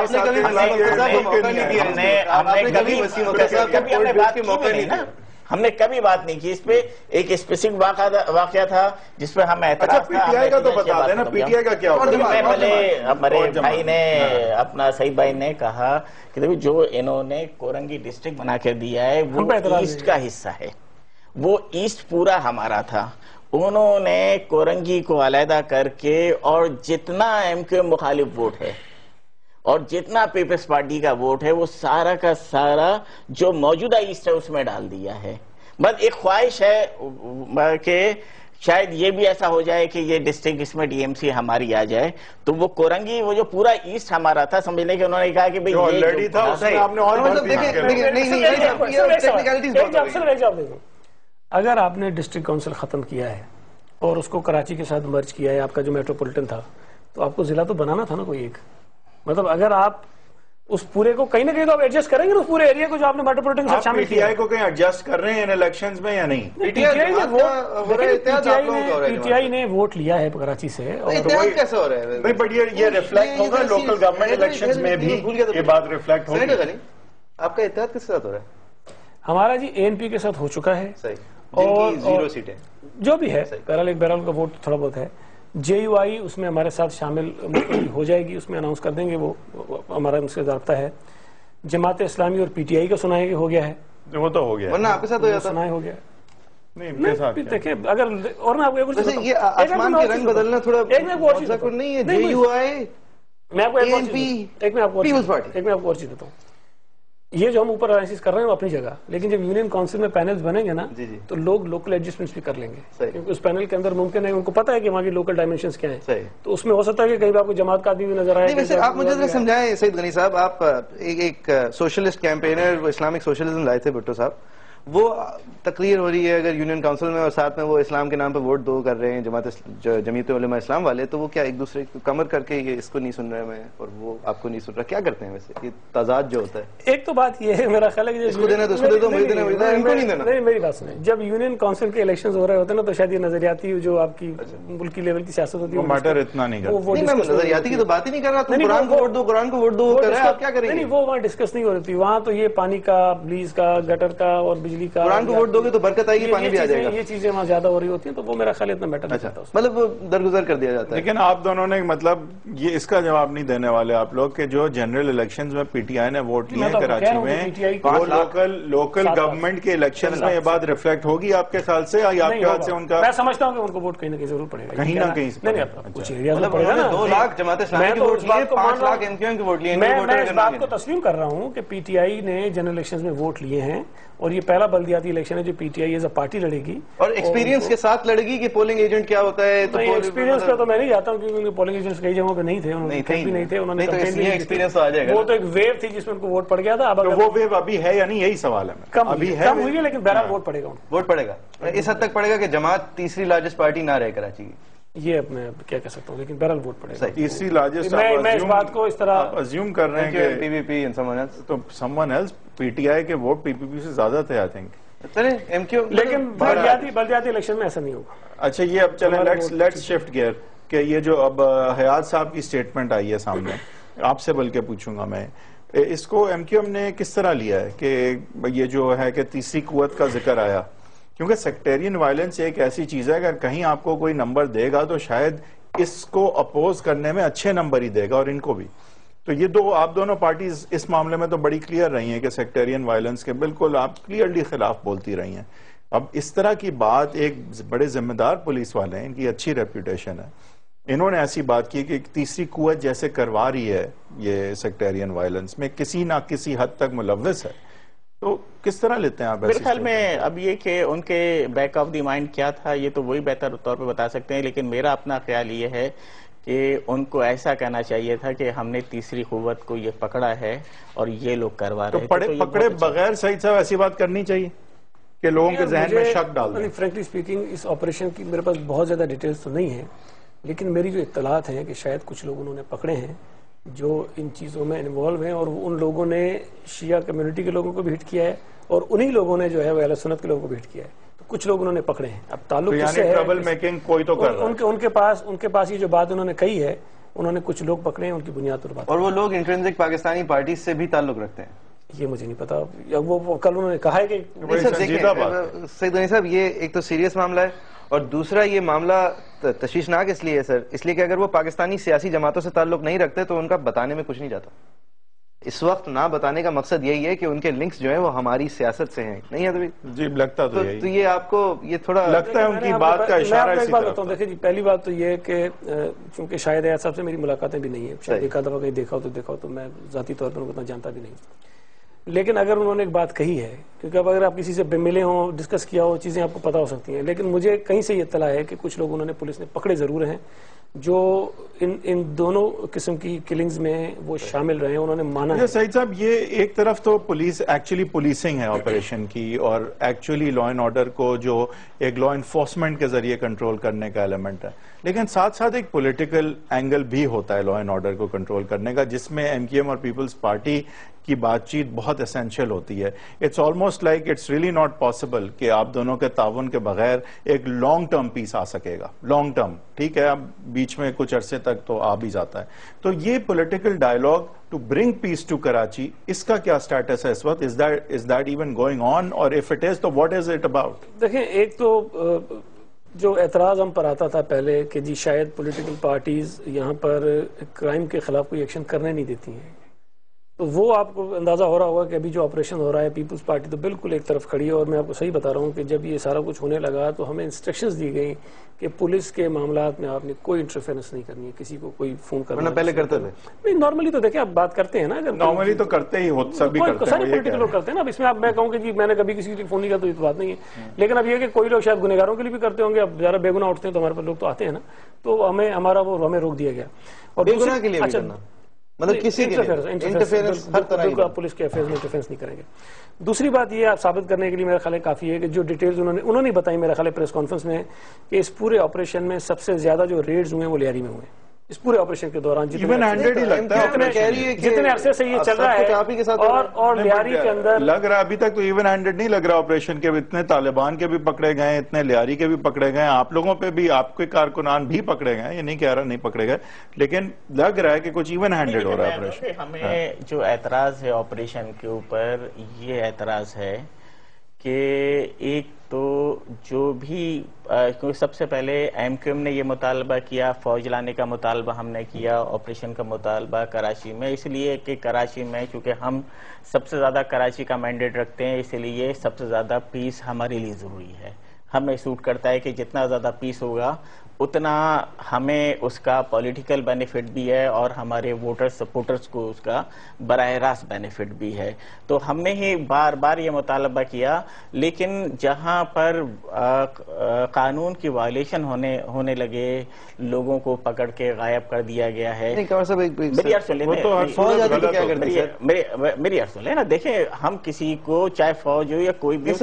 ہم نے کبھی بات نہیں کی اس پہ. ایک اسپیسیفک واقعہ تھا جس پہ ہم اعتراض
پی ٹی آئی کا تو بتا دینا، پی ٹی آئی کا کیا ہوگا؟
میں پہلے ہمارے بھائی نے اپنا سعید بھائی نے کہا کہ جو انہوں نے کورنگی ڈسٹرکٹ بنا کے دیا ہے وہ ایسٹ کا حصہ ہے، وہ ایسٹ پورا ہمارا تھا. انہوں نے کورنگی کو علیحدہ کر کے اور جتنا ایم کیو ایم مخالف ووٹ ہے اور جتنا پیپلز پارٹی کا ووٹ ہے وہ سارا کا سارا جو موجودہ ایسٹ ہے اس میں ڈال دیا ہے. بس ایک خواہش ہے کہ شاید یہ بھی ایسا ہو جائے کہ یہ ڈسٹرکٹ اس میں ڈی ایم سی ہماری آ جائے تو وہ کورنگی وہ جو پورا ایسٹ ہمارا تھا سمجھنے کے انہوں نے کہا کہ بھئی یہ
تھا اس میں آپ نے اور
اگر آپ نے ڈسٹرکٹ کونسل ختم کیا ہے اور اس کو کراچی کے ساتھ مرج کیا ہے، آپ کا جو میٹروپولیٹن تھا، تو آپ کو ضلع تو بنانا تھا نا کوئی ایک. مطلب اگر آپ اس پورے کو کہیں نہ کہیں تو آپ ایڈجسٹ کریں گے اس پورے ایریا کو جو آپ نے میٹروپولیٹن سے شامل کیا.
پی ٹی آئی کو کہیں ایڈجسٹ کر رہے ہیں ان الیکشنز میں یا نہیں؟
پی ٹی آئی نے ووٹ لیا ہے کراچی سے،
کیسے ہو رہا ہے
بٹ یہ ریفلیکٹ ہوگا لوکل گورنمنٹ الیکشنز میں بھی یہ بات ریفلیکٹ ہوگی.
آپ کا اتحاد کس ساتھ ہو رہا ہے؟
ہمارا جی اے این پی کے ساتھ ہو چکا ہے،
اور زیرو سیٹیں
جو بھی ہے، بہرحال ایک بہرحال کا ووٹ تھوڑا بہت ہے. جے یو آئی اس میں ہمارے ساتھ شامل ہو جائے گی، اس میں اناؤنس کر دیں گے، وہ ہمارا ان سے ضابطہ ہے. جماعت اسلامی اور پی ٹی آئی کا سنائے کہ ہو گیا ہے،
وہ تو ہو گیا،
ورنہ آپ کے ساتھ ہو جاتا
سنائے ہو گیا.
نہیں
دیکھیں اگر اور میں آپ کو
یہ آسمان کے رنگ بدلنا تھوڑا نہیں ہے. جے یو آئی
میں آپ کو ایک میں آپ کو ایک میں آپ کو اور چیز دیتا ہوں. یہ جو ہم اوپر انالیسس کر رہے ہیں وہ اپنی جگہ، لیکن جب یونین کونسل میں پینلز بنیں گے نا تو لوگ لوکل ایڈجسٹمنٹس بھی کر لیں گے، کیونکہ اس پینل کے اندر ممکن ہے ان کو پتا ہے کہ وہاں کی لوکل ڈائمینشنز کیا ہیں، تو اس میں ہو سکتا ہے کہ کہیں آپ کو جماعت کا آدمی بھی نظر آئے.
ویسے آپ مجھے سمجھائیں سعید غنی صاحب، آپ ایک سوشلسٹ کیمپینر اسلامک سوشلزم لائے تھے بھٹو صاحب، وہ تقریر ہو رہی ہے اگر یونین کاؤنسل میں اور ساتھ میں وہ اسلام کے نام پہ ووٹ دو کر رہے ہیں جماعت جمعیت علماء اسلام والے, تو وہ کیا ایک دوسرے کو کمر کر کے یہ اس کو نہیں سن رہے میں اور وہ آپ کو نہیں سن رہا, کیا کرتے ہیں ویسے یہ تضاد جو ہوتا ہے؟
ایک تو بات یہ ہے میرا خیال ہے کہ
اس کو دینا تو اس کو دے دو, مجھے دینا مجھے دینا, ان کو نہیں دینا.
نہیں میری بات سنیں, جب یونین کاؤنسل کے الیکشنز ہو رہے ہوتے ہیں نا تو شاید یہ نظریاتی جو آپ کی ملکی لیول کی سیاست ہوتی ہے
میٹر اتنا نہیں کرتا.
نہیں میں نظریاتی کی تو بات ہی نہیں کر رہا, تم قرآن کو ووٹ دو قرآن کو ووٹ دو کر رہے ہیں, آپ کیا کریں گے؟
نہیں وہ وہاں ڈسکس نہیں ہو رہی تھی, وہاں تو یہ پانی کا, بلیز کا, گٹر کا اور بجلی کا,
قرآن کو ووٹ دو گے تو برکت آئے گی, پانی بھی آ جائے گا.
یہ چیزیں وہاں زیادہ ہو رہی ہوتی ہیں تو وہ میرا خیال اتنا میٹر نہیں کرتا,
مطلب درگزر کر دیا جاتا ہے.
لیکن آپ دونوں نے مطلب یہ اس کا جواب نہیں دینے والے آپ لوگ کہ جو جنرل الیکشنز میں پی ٹی آئی نے ووٹ لیے ہیں کراچی میں, وہ لوکل لوکل گورنمنٹ کے الیکشنز میں یہ بات ریفلیکٹ ہوگی آپ کے خیال سے, یا آپ کے خیال سے ان کا؟
میں سمجھتا ہوں کہ ان کو ووٹ کہیں نہ کہیں ضرور پڑے گا,
کہیں نہ کہیں
کچھ ایریاز میں پڑے گا نا.
دو لاکھ جماعت اسلامی کے ووٹ لیے, پانچ لاکھ ایم کیو ایم کے ووٹ لیے.
میں اس بات کو تسلیم کر رہا ہوں کہ پی ٹی آئی نے جنرل الیکشنز میں ووٹ لیے ہیں اور یہ پہلا بلدیاتی الیکشن ہے جو P T I as a party لڑے گی,
اور ایکسپیرینس کے ساتھ لڑے گی کہ پولنگ ایجنٹ کیا ہوتا ہے. تو
ایکسپیرینس کا تو میں نہیں جاتا ہوں کیونکہ پولنگ ایجنٹس کئی جگہوں پہ نہیں تھے, انہوں نے نہیں تھے, انہوں نے
ایکسپیرینس آ جائے گا.
وہ تو ایک ویو تھی جس میں ان کو ووٹ پڑ گیا تھا. اب
وہ ویو ابھی ہے یا نہیں, یہی سوال ہے.
کم ہوئی ہے لیکن بہرحال ووٹ پڑے گا,
ووٹ پڑے گا. اس حد تک پڑے گا کہ جماعت تیسری لارجسٹ پارٹی نہ رہے کراچی کی,
یہ اب میں کیا کہہ سکتا ہوں, لیکن بہرحال ووٹ پڑے گا.
تیسری لارجسٹ
میں اس بات کو اس طرح
ازیوم کر رہے ہیں کہ
P V P and some one else,
تو some one else P T I کے ووٹ پی پی پی سے زیادہ تھے آئی تھنک.
لیکن بلدیاتی بلدیاتی الیکشن میں ایسا نہیں ہوگا.
اچھا یہ اب چلیں لیٹس لیٹس شفٹ گیئر کہ یہ جو اب حیات صاحب کی سٹیٹمنٹ آئی ہے سامنے, آپ سے بلکہ پوچھوں گا میں, اس کو ایم کیو ایم نے کس طرح لیا ہے کہ یہ جو ہے کہ تیسری قوت کا ذکر آیا, کیونکہ سیکٹیرین وائلنس ایک ایسی چیز ہے اگر کہیں آپ کو کوئی نمبر دے گا تو شاید اس کو اپوز کرنے میں اچھے نمبر ہی دے گا, اور ان کو بھی. تو یہ دو آپ دونوں پارٹیز اس معاملے میں تو بڑی کلیئر رہی ہیں کہ سیکٹیرین وائلنس کے بالکل آپ کلیئرلی خلاف بولتی رہی ہیں. اب اس طرح کی بات, ایک بڑے ذمہ دار پولیس والے ہیں, ان کی اچھی ریپیوٹیشن ہے, انہوں نے ایسی بات کی کہ تیسری قوت جیسے کروا رہی ہے یہ سیکٹیرین وائلنس میں کسی نہ کسی حد تک ملوث ہے, تو کس طرح لیتے ہیں آپ؟
میرے خیال میں اب یہ کہ ان کے بیک آف دی مائنڈ کیا تھا یہ تو وہی بہتر طور پہ بتا سکتے ہیں, لیکن میرا اپنا خیال یہ ہے کہ ان کو ایسا کہنا چاہیے تھا کہ ہم نے تیسری قوت کو یہ پکڑا ہے اور یہ لوگ کروا رہے
ہیں. تو پکڑے بغیر سعید صاحب ایسی بات کرنی چاہیے کہ لوگوں کے ذہن میں شک ڈال دیں.
فرینکلی سپیکنگ اس آپریشن کی میرے پاس بہت زیادہ ڈیٹیلز تو نہیں ہیں, لیکن میری جو اطلاعات ہیں کہ شاید کچھ لوگ انہوں نے پکڑے ہیں جو ان چیزوں میں انوالو ہیں, اور ان لوگوں نے شیعہ کمیونٹی کے لوگوں کو بھی ہٹ کیا ہے اور انہی لوگوں نے جو ہے وہ اہل سنت کے لوگوں کو بھی ہٹ کیا ہے. تو کچھ لوگ انہوں نے پکڑے ہیں. اب تعلق کس سے ہے,
ٹربل میکنگ کوئی تو کر رہا ہے.
ان کے پاس ان کے پاس یہ جو بات انہوں نے کہی ہے, انہوں نے کچھ لوگ پکڑے ہیں, ان کی بنیاد پر بات.
اور وہ لوگ انٹرنسک پاکستانی پارٹی سے بھی تعلق رکھتے ہیں,
یہ مجھے نہیں پتا. وہ کل انہوں نے کہا ہے کہ
سید غنی صاحب یہ ایک تو سیریس معاملہ ہے, اور دوسرا یہ معاملہ تشویشناک اس لیے ہے سر, اس لیے کہ اگر وہ پاکستانی سیاسی جماعتوں سے تعلق نہیں رکھتے تو ان کا بتانے میں کچھ نہیں جاتا. اس وقت نہ بتانے کا مقصد یہی ہے کہ ان کے لنکس جو ہیں وہ ہماری سیاست سے ہیں, نہیں ہے تو
جی لگتا تو یہی.
تو یہ آپ کو یہ تھوڑا
لگتا ہے ان کی بات کا اشارہ اسی طرف.
دیکھیں جی, پہلی بات تو یہ ہے کہ چونکہ شاید حیات صاحب سے میری ملاقاتیں بھی نہیں ہیں, شاید ایک آدھ دفعہ کہیں دیکھا ہو تو دیکھا ہو, تو میں ذاتی طور پر ان کو اتنا جانتا بھی نہیں. لیکن اگر انہوں نے ایک بات کہی ہے, کیونکہ اب اگر آپ کسی سے ملے ہوں, ڈسکس کیا ہو, چیزیں آپ کو پتا ہو سکتی ہیں, لیکن مجھے کہیں سے یہ اطلاع ہے کہ کچھ لوگ انہوں نے پولیس نے پکڑے ضرور ہیں جو ان ان دونوں قسم کی کلنگز میں وہ شامل رہے ہیں, انہوں نے مانا ہے.
سعید صاحب یہ ایک طرف تو پولیس ایکچولی پولیسنگ ہے آپریشن کی, اور ایکچولی لا اینڈ آرڈر کو جو ایک لا انفورسمنٹ کے ذریعے کنٹرول کرنے کا ایلیمنٹ ہے, لیکن ساتھ ساتھ ایک پولیٹیکل اینگل بھی ہوتا ہے لا اینڈ آرڈر کو کنٹرول کرنے کا, جس میں ایم کیو ایم اور پیپلز پارٹی کی بات چیت بہت اسینشیل ہوتی ہے. It's almost like it's really not possible کہ آپ دونوں کے تعاون کے بغیر ایک لانگ ٹرم پیس آ سکے گا. لانگ ٹرم ٹھیک ہے, اب بیچ میں کچھ عرصے تک تو آ بھی جاتا ہے. تو یہ political dialogue to bring peace to Karachi, اس کا کیا سٹیٹس ہے اس وقت؟ Is that is that even going on, اور اف اٹ از تو واٹ از اٹ اباؤٹ؟
دیکھیں, ایک تو جو اعتراض ہم پر آتا تھا پہلے کہ جی شاید پولیٹیکل پارٹیز یہاں پر کرائم کے خلاف کوئی ایکشن کرنے نہیں دیتی ہیں, تو وہ آپ کو اندازہ ہو رہا ہوگا کہ ابھی جو آپریشن ہو رہا ہے پیپلز پارٹی تو بالکل ایک طرف کھڑی ہے. اور میں آپ کو صحیح بتا رہا ہوں کہ جب یہ سارا کچھ ہونے لگا تو ہمیں انسٹرکشنز دی گئی کہ پولیس کے معاملات میں آپ نے کوئی انٹرفیرنس نہیں کرنی ہے, کسی کو کوئی فون کرنا.
پہلے کرتے تھے
نہیں, نارملی تو دیکھیں آپ بات کرتے ہیں نا, اگر
نارملی تو کرتے ہی ہو, سبھی کرتے ہیں,
سارے پولیٹیکل لوگ کرتے ہیں نا. اب اس میں آپ میں کہوں کہ جی میں نے کبھی کسی کو فون نہیں کیا تو یہ تو بات نہیں ہے, لیکن اب یہ کہ کوئی لوگ شاید گنہگاروں کے لیے بھی کرتے ہوں گے. اب ذرا بے گناہ اٹھتے ہیں تو ہمارے پاس لوگ تو آتے ہیں نا, تو ہمیں ہمارا وہ ہمیں روک دیا گیا. اور
بے گناہ کے لیے مطلب کسی کے انٹرفیئرنس ہر طرح کی
پولیس کے افیئرز میں انٹرفیئرنس نہیں کریں گے. دوسری بات یہ آپ ثابت کرنے کے لیے میرا خیال ہے کافی ہے کہ جو ڈیٹیلز انہوں نے انہوں نے بتائی میرا خیال ہے پریس کانفرنس میں کہ اس پورے آپریشن میں سب سے زیادہ جو ریڈز ہوئے ہیں وہ لیاری میں ہوئے ہیں اس پورے آپریشن کے دوران.
ایون ہینڈیڈ ہی لگتا ہے
جتنے عرصے سے یہ چل رہا ہے اور اور لیاری کے اندر
لگ رہا ابھی تک تو ایون ہینڈیڈ نہیں لگ رہا آپریشن کے. اتنے طالبان کے بھی پکڑے گئے, اتنے لیاری کے بھی پکڑے گئے, آپ لوگوں پہ بھی آپ کے کارکنان بھی پکڑے گئے, یہ نہیں کہہ رہا نہیں پکڑے گئے, لیکن لگ رہا ہے کہ کچھ ایون ہینڈیڈ ہو رہا ہے آپریشن.
ہمیں جو اعتراض ہے آپریشن کے اوپر یہ اعتراض ہے کہ ایک تو جو بھی کیونکہ سب سے پہلے ایم کیو ایم نے یہ مطالبہ کیا, فوج لانے کا مطالبہ ہم نے کیا, آپریشن کا مطالبہ کراچی میں, اس لیے کہ کراچی میں چونکہ ہم سب سے زیادہ کراچی کا مینڈیٹ رکھتے ہیں اس لیے سب سے زیادہ پیس ہمارے لیے ضروری ہے. ہمیں سوٹ کرتا ہے کہ جتنا زیادہ پیس ہوگا اتنا ہمیں اس کا پولیٹیکل بینیفٹ بھی ہے اور ہمارے ووٹر سپورٹرز کو اس کا براہ راست بینیفٹ بھی ہے. تو ہم نے ہی بار بار یہ مطالبہ کیا, لیکن جہاں پر قانون کی وائلیشن ہونے ہونے لگے, لوگوں کو پکڑ کے غائب کر دیا گیا ہے. میری عرض سن لیں میری عرض سن لیں نا, دیکھیں ہم کسی کو چاہے فوج ہو یا کوئی بھی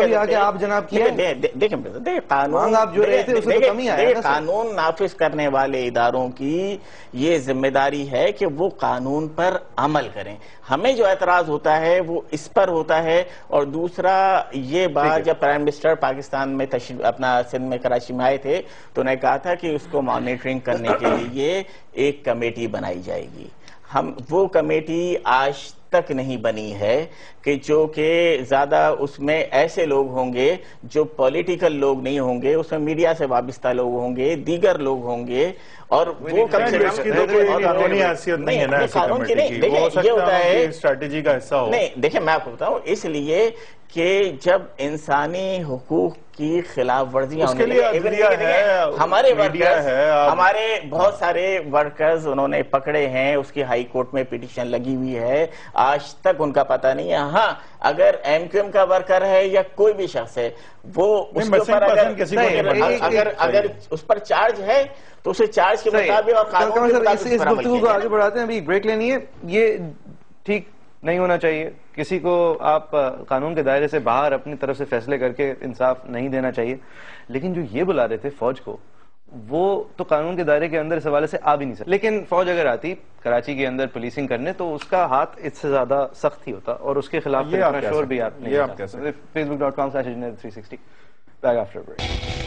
دیکھیں قانون قانون نافذ کرنے والے اداروں کی یہ ذمہ داری ہے کہ وہ قانون پر عمل کریں. ہمیں جو اعتراض ہوتا ہے وہ اس پر ہوتا ہے. اور دوسرا یہ بات جب پرائم منسٹر پاکستان میں اپنا سندھ میں کراچی میں آئے تھے تو انہیں کہا تھا کہ اس کو مانیٹرنگ کرنے کے لیے ایک کمیٹی بنائی جائے گی. ہم وہ کمیٹی آج تک نہیں بنی ہے کہ جو کہ زیادہ اس میں ایسے لوگ ہوں گے جو پولیٹیکل لوگ نہیں ہوں گے, اس میں میڈیا سے وابستہ لوگ ہوں گے, دیگر لوگ ہوں گے, اور وہ کم سے کم
قانونی حیثیت نہیں ہے نا ایسی کمیٹی کی. وہ ہو سکتا ہے اسٹریٹجی کا حصہ ہو.
نہیں دیکھیں میں آپ کو بتاؤں, اس لیے کہ جب انسانی حقوق کی خلاف ورزیاں
اس کے لیے
ہمارے ورکرز ہمارے بہت سارے ورکرز انہوں نے پکڑے ہیں, اس کی ہائی کورٹ میں پیٹیشن لگی ہوئی ہے, آج تک ان کا پتہ نہیں ہے. ہاں اگر ایم کیو ایم کا ورکر ہے یا کوئی بھی شخص ہے وہ اس پر اگر اگر اس پر چارج ہے تو اسے چارج کے مطابق اور قانون کے مطابق
اس گفتگو کو آگے بڑھاتے ہیں. ابھی بریک لینی ہے. یہ ٹھیک نہیں ہونا چاہیے, کسی کو آپ قانون کے دائرے سے باہر اپنی طرف سے فیصلے کر کے انصاف نہیں دینا چاہیے. لیکن جو یہ بلا رہے تھے فوج کو, وہ تو قانون کے دائرے کے اندر اس حوالے سے آ بھی نہیں سکتا. لیکن فوج اگر آتی کراچی کے اندر پولیسنگ کرنے تو اس کا ہاتھ اس سے زیادہ سخت ہی ہوتا اور اس کے خلاف شور بھی آپ نہیں. فیس بک dot com slash three sixty back after break.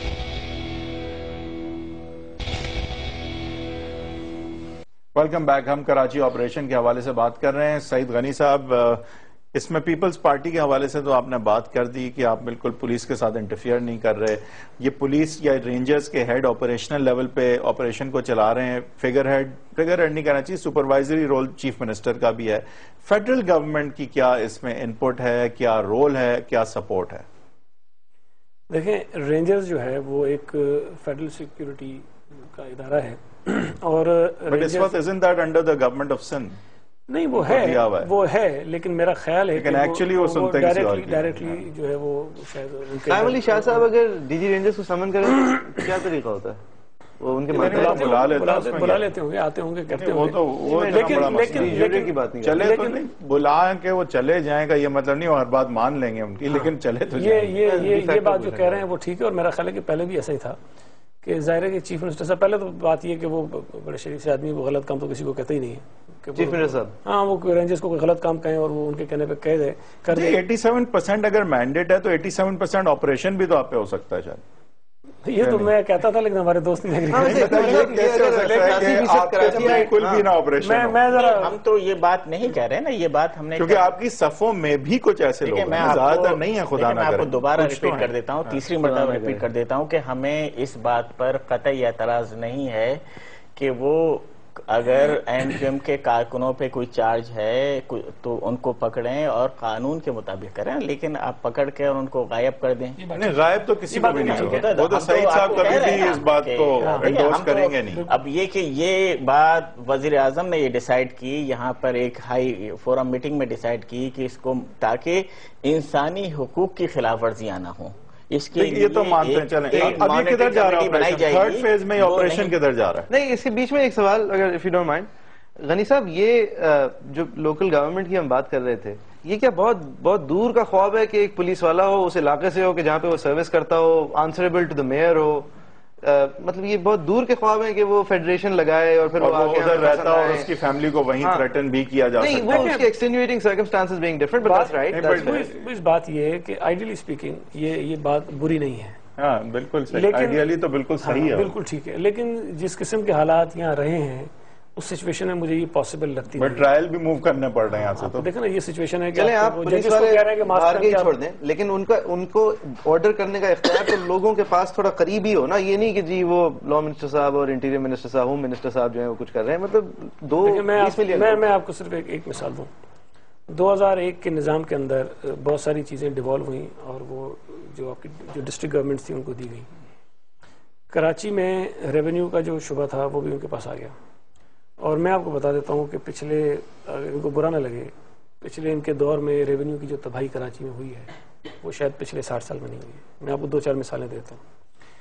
Welcome back. ہم کراچی آپریشن کے حوالے سے بات کر رہے ہیں. سعید غنی صاحب, اس میں پیپلز پارٹی کے حوالے سے تو آپ نے بات کر دی کہ آپ بالکل پولیس کے ساتھ انٹرفیئر نہیں کر رہے. یہ پولیس یا رینجرز کے ہیڈ آپریشنل لیول پہ آپریشن کو چلا رہے ہیں. فگر ہیڈ فگر ہیڈ نہیں کہنا چاہیے, سپروائزری رول چیف منسٹر کا بھی ہے. فیڈرل گورنمنٹ کی کیا اس میں ان پٹ ہے, کیا رول ہے, کیا سپورٹ ہے؟
دیکھیں رینجرز جو ہے وہ ایک فیڈرل سیکیورٹی کا ادارہ ہے اور
بٹ اس وقت isn't that under the government of Sindh؟
نہیں وہ ہے وہ ہے لیکن میرا خیال ہے کہ
ایکچولی وہ سنتے ہیں
ڈائریکٹلی جو ہے وہ شاید
قائم علی شاہ صاحب اگر ڈی جی رینجرز کو سمن کریں کیا طریقہ ہوتا ہے؟ وہ ان کے
بلا لیتے ہوں گے, آتے ہوں گے, کرتے ہوں گے,
لیکن کی بات نہیں
چلے تو نہیں بلا کے وہ چلے جائیں گا یہ مطلب نہیں ہر بات مان لیں گے ان کی, لیکن چلے تو
یہ یہ بات جو کہہ رہے ہیں وہ ٹھیک ہے. اور میرا خیال ہے کہ پہلے بھی ایسا ہی تھا کہ ظاہر ہے کہ چیف منسٹر صاحب, پہلے تو بات یہ کہ وہ بڑے شریف سے آدمی, وہ غلط کام تو کسی کو کہتا ہی نہیں ہے.
چیف منسٹر صاحب
ہاں وہ رینجرز کو کوئی غلط کام کہیں اور وہ ان کے کہنے پہ کہہ دے کر دے.
ایٹی سیون پرسینٹ اگر مینڈیٹ ہے تو ایٹی سیون پرسینٹ آپریشن بھی تو آپ پہ ہو سکتا ہے شاید.
یہ تو میں کہتا تھا لیکن ہمارے دوست نے
ہم تو یہ بات نہیں کہہ رہے نا, یہ بات ہم نے
کیونکہ آپ کی صفوں میں بھی کچھ ایسے لوگ ہیں, زیادہ تر نہیں ہے, خدا نہ کرے.
میں آپ کو دوبارہ ریپیٹ کر دیتا ہوں, تیسری مرتبہ ریپیٹ کر دیتا ہوں کہ ہمیں اس بات پر قطعی اعتراض نہیں ہے کہ وہ اگر ایم کیو ایم کے کارکنوں پہ کوئی چارج ہے تو ان کو پکڑیں اور قانون کے مطابق کریں, لیکن آپ پکڑ کے اور ان کو غائب کر دیں.
نہیں غائب تو کسی کو بھی نہیں ہوتا, وہ تو سعید صاحب کبھی بھی اس بات کو انڈورس کریں گے نہیں.
اب یہ کہ یہ بات وزیر اعظم نے یہ ڈیسائیڈ کی یہاں پر ایک ہائی فورم میٹنگ میں ڈیسائیڈ کی کہ اس کو تاکہ انسانی حقوق کی خلاف ورزیاں نہ ہوں, اس کے
یہ تو مانتے ہیں. چلیں اب یہ کدھر جا رہا ہے آپریشن, تھرڈ فیز میں آپریشن کدھر جا رہا ہے؟
نہیں اس کے بیچ میں ایک سوال اگر if you don't mind, Ghani صاحب یہ جو لوکل گورنمنٹ کی ہم بات کر رہے تھے، یہ کیا بہت بہت دور کا خواب ہے کہ ایک پولیس والا ہو اس علاقے سے ہو کہ جہاں پہ وہ سروس کرتا ہو، آنسریبل ٹو دا میئر ہو؟ مطلب یہ بہت دور کے خواب ہیں کہ وہ فیڈریشن لگائے اور پھر وہ
ادھر رہتا اور اس کی فیملی کو وہیں تھریٹن بھی کیا جا سکتا ہے.
نہیں، وہ اس کے extenuating circumstances being different, but that's right.
بات یہ ہے کہ آئیڈیلی اسپیکنگ یہ یہ بات بری نہیں ہے.
ہاں بالکل صحیح، آئیڈیلی تو بالکل صحیح ہے،
بالکل ٹھیک ہے، لیکن جس قسم کے حالات یہاں رہے ہیں اس سچویشن میں مجھے یہ پاسبل لگتی ہے.
بٹ ٹرائل بھی موو کرنے پڑ رہے ہیں یہاں سے. تو
دیکھیں نا یہ سچویشن ہے کہ
چلیں آپ پولیس والے باہر کے ہی چھوڑ دیں، لیکن ان کا ان کو آرڈر کرنے کا اختیار تو لوگوں کے پاس تھوڑا قریب ہی ہو نا. یہ نہیں کہ جی وہ لا منسٹر صاحب اور انٹیریئر منسٹر صاحب، ہوم منسٹر صاحب جو ہیں وہ کچھ کر رہے ہیں. مطلب دو
میں میں آپ کو صرف ایک مثال دوں. دو ہزار ایک کے نظام کے اندر بہت ساری چیزیں ڈیوالو ہوئیں اور وہ جو آپ کی جو ڈسٹرکٹ گورنمنٹس تھی ان کو دی گئی. کراچی میں ریونیو کا جو شعبہ تھا وہ بھی ان کے پاس آ گیا. اور میں آپ کو بتا دیتا ہوں کہ پچھلے، ان کو برا نہ لگے، پچھلے ان کے دور میں ریونیو کی جو تباہی کراچی میں ہوئی ہے وہ شاید پچھلے ساٹھ سال میں نہیں ہوئی ہے. میں آپ کو دو چار مثالیں دیتا ہوں.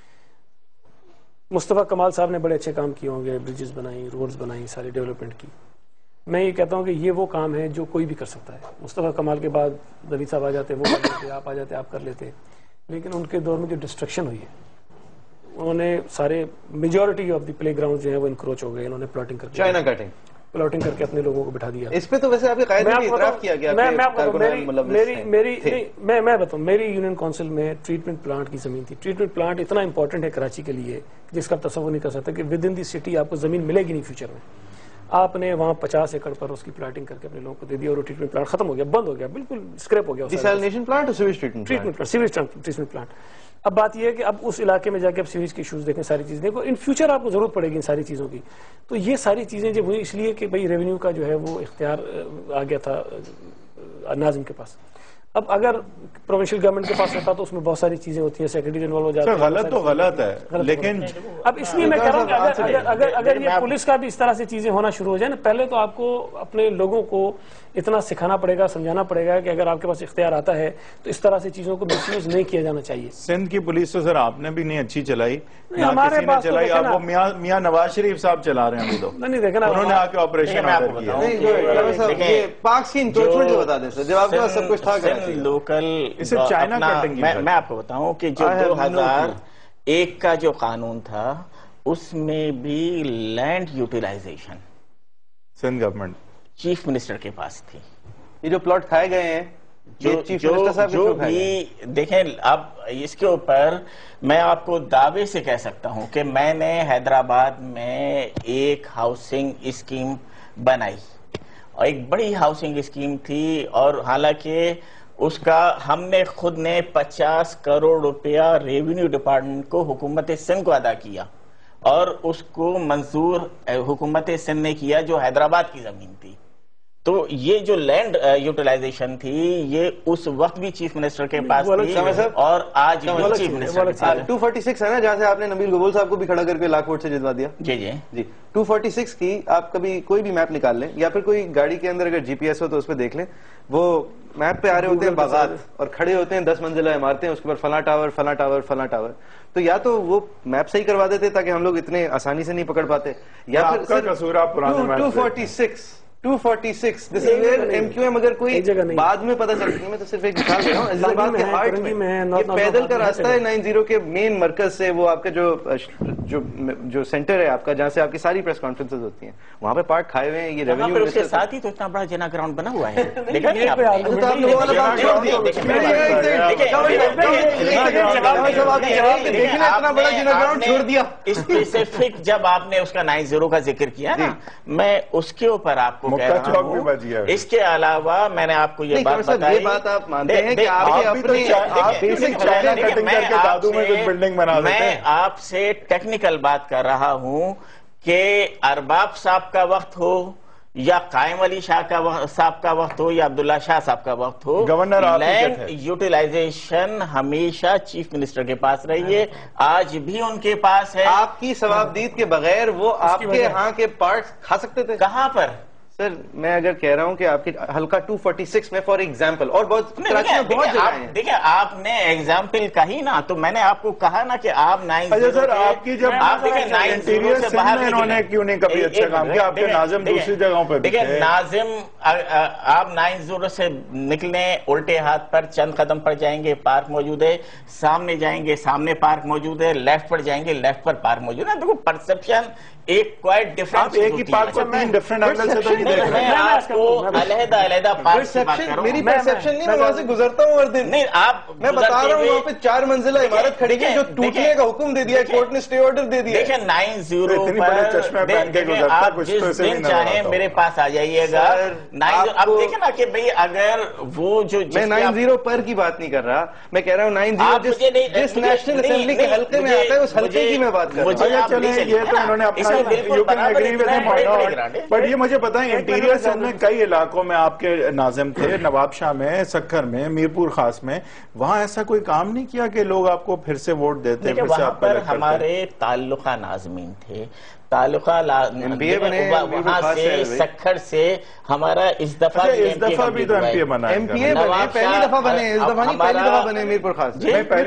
مصطفیٰ کمال صاحب نے بڑے اچھے کام کیے ہوں گے، برجز بنائی، روڈز بنائی، ساری ڈیولپمنٹ کی. میں یہ کہتا ہوں کہ یہ وہ کام ہے جو کوئی بھی کر سکتا ہے. مصطفیٰ کمال کے بعد نوید صاحب آ جاتے، وہ کر لیتے، آپ آ جاتے آپ کر لیتے. لیکن ان کے دور میں جو ڈسٹرکشن ہوئی ہے، انہوں نے سارے majority of the playground جو ہیں وہ انکروچ ہو گئے. انہوں نے پلاٹنگ کر کے
چائنا کٹنگ
پلاٹنگ کر کے اپنے لوگوں کو بٹھا دیا.
اس پہ تو ویسے آپ کے قائد نے اعتراف کیا گیا.
میں بتاؤں، میری یونین کونسل میں ٹریٹمنٹ پلانٹ کی زمین تھی. ٹریٹمنٹ پلانٹ اتنا امپورٹنٹ ہے کراچی کے لیے جس کا تصور نہیں کر سکتا کہ ود ان دی سٹی آپ کو زمین ملے گی نہیں فیوچر میں. آپ نے وہاں پچاس ایکڑ پر اس کی پلاٹنگ کر کے اپنے لوگوں کو دے دیا اور ٹریٹمنٹ پلانٹ ختم ہو گیا، بند ہو گیا، بالکل اسکریپ ہو گیا.
ڈیسالینیشن پلانٹ اور sewage treatment
treatment sewage treatment plant. اب بات یہ ہے کہ اب اس علاقے میں جا کے اب سیویج کے ایشوز دیکھیں، ساری چیزیں دیکھو. ان فیوچر آپ کو ضرورت پڑے گی ان ساری چیزوں کی. تو یہ ساری چیزیں جب ہوئی اس لیے کہ بھائی ریونیو کا جو ہے وہ اختیار آ گیا تھا ناظم کے پاس. اب اگر پروونشل گورنمنٹ کے پاس ہوتا تو اس میں بہت ساری چیزیں ہوتی ہیں، سیکرٹری انوالو ہو جاتے ہیں.
غلط تو غلط ہے، لیکن
اب اس لیے میں کہہ رہا ہوں کہ اگر اگر یہ پولیس کا بھی اس طرح سے چیزیں ہونا شروع ہو جائیں نا، پہلے تو آپ کو اپنے لوگوں کو اتنا سکھانا پڑے گا، سمجھانا پڑے گا کہ اگر آپ کے پاس اختیار آتا ہے تو اس طرح سے چیزوں کو مس یوز نہیں کیا جانا چاہیے.
سندھ کی پولیس تو سر آپ نے بھی نہیں اچھی چلائی، ہمارے پاس چلائی. اب وہ میاں نواز شریف صاحب چلا رہے ہیں ابھی. تو
نہیں دیکھا
انہوں نے آ کے آپریشن آرڈر کیا.
پاک کی انکروچمنٹ جو بتا دیں سر، جب آپ کے پاس سب کچھ تھا
لوکل.
اسے چائنا کٹنگ.
میں آپ کو بتاؤں کہ جو دو ہزار ایک کا جو قانون تھا اس میں بھی land utilization
Sindh government
chief minister کے پاس تھی.
یہ جو پلاٹ کھائے گئے ہیں
جو بھی دیکھیں، اب اس کے اوپر میں آپ کو دعوے سے کہہ سکتا ہوں کہ میں نے حیدرآباد میں ایک ہاؤسنگ اسکیم بنائی اور ایک بڑی ہاؤسنگ اسکیم تھی، اور حالانکہ اس کا ہم نے خود نے پچاس کروڑ روپیہ ریونیو ڈپارٹمنٹ کو حکومت سندھ کو ادا کیا اور اس کو منظور حکومت سندھ نے کیا جو حیدرآباد کی زمین تھی. تو یہ جو لینڈ یوٹیلائزیشن تھی یہ اس وقت بھی چیف منسٹر کے پاس تھی اور آج بھی چیف منسٹر کے پاس.
ٹو فورٹی سکس ہے نا، جہاں سے آپ نے نبیل گبول صاحب کو بھی کھڑا کر کے لاکھ ووٹ سے جتوا دیا.
جی جی
جی ٹو فورٹی سکس کی آپ کبھی کوئی بھی میپ نکال لیں یا پھر کوئی گاڑی کے اندر اگر جی پی ایس ہو تو اس پہ دیکھ لیں. وہ میپ پہ آ رہے ہوتے ہیں باغات اور کھڑے ہوتے ہیں دس منزلہ عمارتیں، اس کے اوپر فلاں ٹاور فلاں ٹاور فلاں ٹاور. تو یا تو وہ میپ صحیح کروا دیتے تاکہ ہم لوگ اتنے آسانی سے نہیں پکڑ پاتے، یا پھر two forty six two forty six this is where M Q M اگر کوئی بعد میں پتا چلتی ہے. میں تو صرف ایک مثال دے رہا ہوں. عزیز آباد کے ہارٹ میں یہ پیدل کا راستہ ہے نائن زیرو کے مین مرکز سے، وہ آپ کا جو جو سینٹر ہے آپ کا جہاں سے آپ کی ساری پریس کانفرنسز ہوتی ہیں، وہاں پہ پارٹ کھائے ہوئے ہیں. یہ ریونیو
اس کے ساتھ ہی تو اتنا بڑا جنا گراؤنڈ بنا ہوا ہے. اسپیسیفک جب آپ نے اس کا نائن زیرو کا ذکر کیا نا، میں اس کے اوپر آپ کو کہہ رہا ہوں. اس کے علاوہ میں نے آپ کو یہ بات بتائی.
یہ بات آپ مانتے ہیں کہ
میں آپ سے ٹیکنیکل بات کر رہا ہوں کہ ارباب صاحب کا وقت ہو یا قائم علی شاہ کا صاحب کا وقت ہو یا عبداللہ شاہ صاحب کا وقت ہو، لینڈ یوٹیلائزیشن ہمیشہ چیف منسٹر کے پاس رہی ہے، آج بھی ان کے پاس ہے.
آپ کی ثوابدید کے بغیر وہ آپ کے ہاں کے پارٹس کھا سکتے تھے؟
کہاں پر
سر میں اگر کہہ رہا ہوں کہ آپ کی حلقہ ٹو فورٹی سکس میں فار ایگزامپل اور بہت کراچی میں بہت جگہیں ہیں.
دیکھیں آپ نے ایگزامپل کہی نا تو میں نے آپ کو کہا نا کہ آپ نائن
اچھا سر آپ کی جب
آپ دیکھیں نائن زیرو سے باہر
انہوں نے کیوں نہیں کبھی اچھا کام کیا؟ آپ کے ناظم دوسری جگہوں پہ
دیکھیں ناظم آپ نائن زیرو سے نکلنے الٹے ہاتھ پر چند قدم پر جائیں گے پارک موجود ہے, سامنے جائیں گے سامنے پارک موجود ہے, لیفٹ پر جائیں گے لیفٹ پر پارک موجود ہے. دیکھو پرسپشن ایک کوائٹ ڈفرنس
ایک ہی پارک کو تین ڈفرنٹ اینگل سے تو نہیں دیکھ رہے.
میں آپ کو علیحدہ علیحدہ پارک سے بات کر رہا ہوں.
میری پرسپشن نہیں, میں وہاں سے گزرتا ہوں ہر دن.
نہیں آپ
میں بتا رہا ہوں وہاں پہ چار منزلہ عمارت کھڑی ہے جو ٹوٹنے کا حکم دے دیا ہے, کورٹ نے اسٹے آرڈر دے دیا.
دیکھیں نائن زیرو پر آپ جس دن چاہیں میرے پاس آ جائیے گا. اب دیکھیں نا کہ بھئی اگر وہ جو
میں نائن زیرو پر کی بات نہیں کر رہا, میں کہہ رہا ہوں نائن زیرو جس نیشنل اسمبلی کے حلقے میں آتا ہے اس حلقے کی میں بات کر رہا ہوں.
یہ تو انہوں نے اپنا بٹ یہ مجھے بتائیں انٹیریئر سے میں کئی علاقوں میں آپ کے ناظم تھے, نواب شاہ میں, سکھر میں, میرپور خاص میں, وہاں ایسا کوئی کام نہیں کیا کہ لوگ آپ کو پھر سے ووٹ دیتے؟
وہاں پر ہمارے تعلقہ ناظمین تھے, تعلقہ وہاں سے سکھر سے ہمارا اس دفعہ
اس دفعہ بھی تو ایم پی اے بنا ہے.
ایم پی اے بنے پہلی دفعہ بنے, اس دفعہ نہیں پہلی دفعہ بنے میرپور خاص.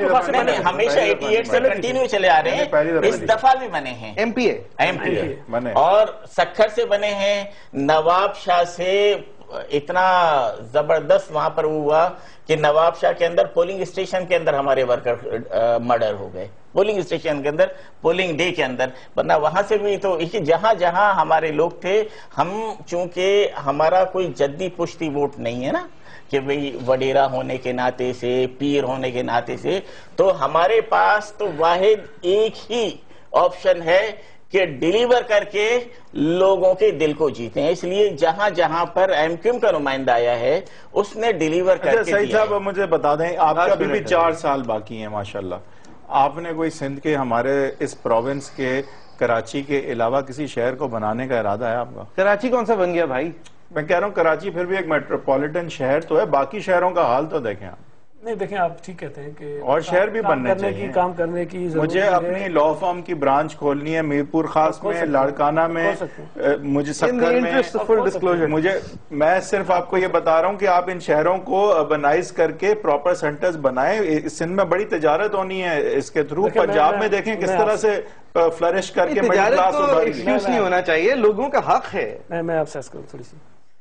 ہمیشہ ایٹی ایٹ سے کنٹینیو چلے آ رہے ہیں, اس دفعہ بھی بنے ہیں
M P A
M P اے اور سکھر سے بنے ہیں. نواب شاہ سے اتنا زبردست وہاں پر ہوا کہ نواب شاہ کے اندر پولنگ اسٹیشن کے اندر ہمارے ورکر مرڈر ہو گئے, پولنگ اسٹیشن کے اندر پولنگ ڈے کے اندر. ورنہ وہاں سے بھی تو جہاں جہاں ہمارے لوگ تھے, ہم چونکہ ہمارا کوئی جدی پشتی ووٹ نہیں ہے نا کہ بھئی وڈیرا ہونے کے ناطے سے, پیر ہونے کے ناطے سے, تو ہمارے پاس تو واحد ایک ہی آپشن ہے کہ ڈیلیور کر کے لوگوں کے دل کو جیتے ہیں. اس لیے جہاں جہاں پر ایم کیو ایم کا نمائندہ آیا ہے اس نے ڈیلیور کر کے
سعید صاحب مجھے بتا دیں, آپ کا ابھی بھی چار سال باقی ہیں ماشاءاللہ, آپ نے کوئی سندھ کے ہمارے اس پروونس کے کراچی کے علاوہ کسی شہر کو بنانے کا ارادہ ہے آپ کا؟
کراچی کون سا بن گیا بھائی؟
میں کہہ رہا ہوں کراچی پھر بھی ایک میٹروپولیٹن شہر تو ہے, باقی شہروں کا حال تو دیکھیں آپ.
نہیں دیکھیں آپ ٹھیک کہتے ہیں کہ
اور شہر بھی بننے چاہیے,
کام کرنے کی ضرورت.
مجھے اپنی لا فارم کی برانچ کھولنی ہے میرپور خاص میں, لاڑکانہ میں, مجھے سکھر میں. مجھے میں صرف آپ کو یہ بتا رہا ہوں کہ آپ ان شہروں کو اربنائز کر کے پراپر سینٹرز بنائیں. سندھ میں بڑی تجارت ہونی ہے اس کے تھرو. پنجاب میں دیکھیں کس طرح سے فلرش کر کے مڈل کلاس
ایکسکیوز نہیں ہونا چاہیے, لوگوں کا حق ہے.
میں آپ سے عرض کروں تھوڑی سی,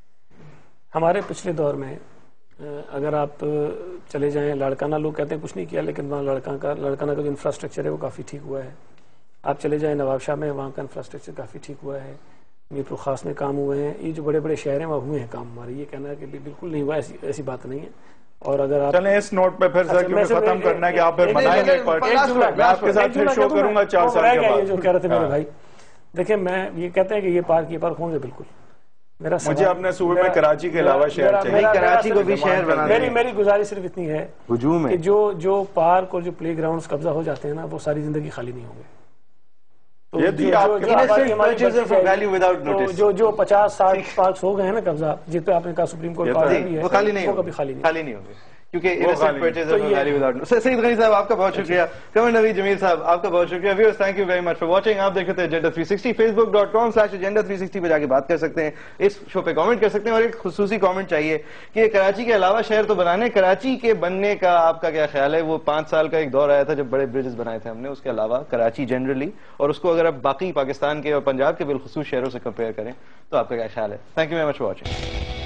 ہمارے پچھلے دور میں اگر آپ چلے جائیں لاڑکانہ, لوگ کہتے ہیں کچھ نہیں کیا لیکن وہاں لڑکانہ کا لڑکانہ کا جو انفراسٹرکچر ہے وہ کافی ٹھیک ہوا ہے. آپ چلے جائیں نواب شاہ میں, وہاں کا انفراسٹرکچر کافی ٹھیک ہوا ہے. میرپور خاص میں کام ہوئے ہیں, یہ جو بڑے بڑے شہر ہیں وہاں ہوئے ہیں کام. ہمارے یہ کہنا ہے کہ بالکل نہیں ہوا, ایسی ایسی بات نہیں ہے. اور اگر آپ
چلیں اس نوٹ پہ پھر سر کیونکہ ختم کرنا ہے کہ آپ پھر منائیں گے, میں آپ کے ساتھ پھر شو کروں گا چار سال کے بعد.
جو کہہ رہے تھے میرے بھائی, دیکھیں میں یہ کہتے ہیں کہ یہ پارک یہ پارک ہوں گے بالکل.
مجھے اپنے صوبے میں کراچی کے علاوہ شہر چاہیے,
کراچی کو بھی شہر بنا.
میری میری گزارش صرف اتنی ہے کہ جو جو پارک اور جو پلے گراؤنڈز قبضہ ہو جاتے ہیں نا وہ ساری زندگی خالی نہیں ہوں گے. جو جو پچاس ساٹھ پارکس ہو گئے ہیں نا قبضہ, جس پہ آپ نے کہا سپریم کورٹ
ہے, وہ خالی نہیں
کبھی خالی
نہیں ہوں گے کیونکہ سعید غنی صاحب آپ کا بہت شکریہ, کمر نوید جمیل صاحب آپ کا بہت شکریہ. Viewers thank you very much for watching. آپ دیکھ رہے تھے ایجنڈا تھری سکسٹی, فیس بک dot com slash agenda three sixty پہ جا کے بات کر سکتے ہیں, اس شو پہ کامنٹ کر سکتے ہیں. اور ایک خصوصی کامنٹ چاہیے کہ کراچی کے علاوہ شہر تو بنانے, کراچی کے بننے کا آپ کا کیا خیال ہے؟ وہ پانچ سال کا ایک دور آیا تھا جب بڑے برجز بنائے تھے ہم نے, اس کے علاوہ کراچی جنرلی, اور اس کو اگر آپ باقی پاکستان کے اور پنجاب کے بالخصوص شہروں سے کمپیئر کریں تو آپ کا کیا خیال ہے؟ Thank you very much for watching.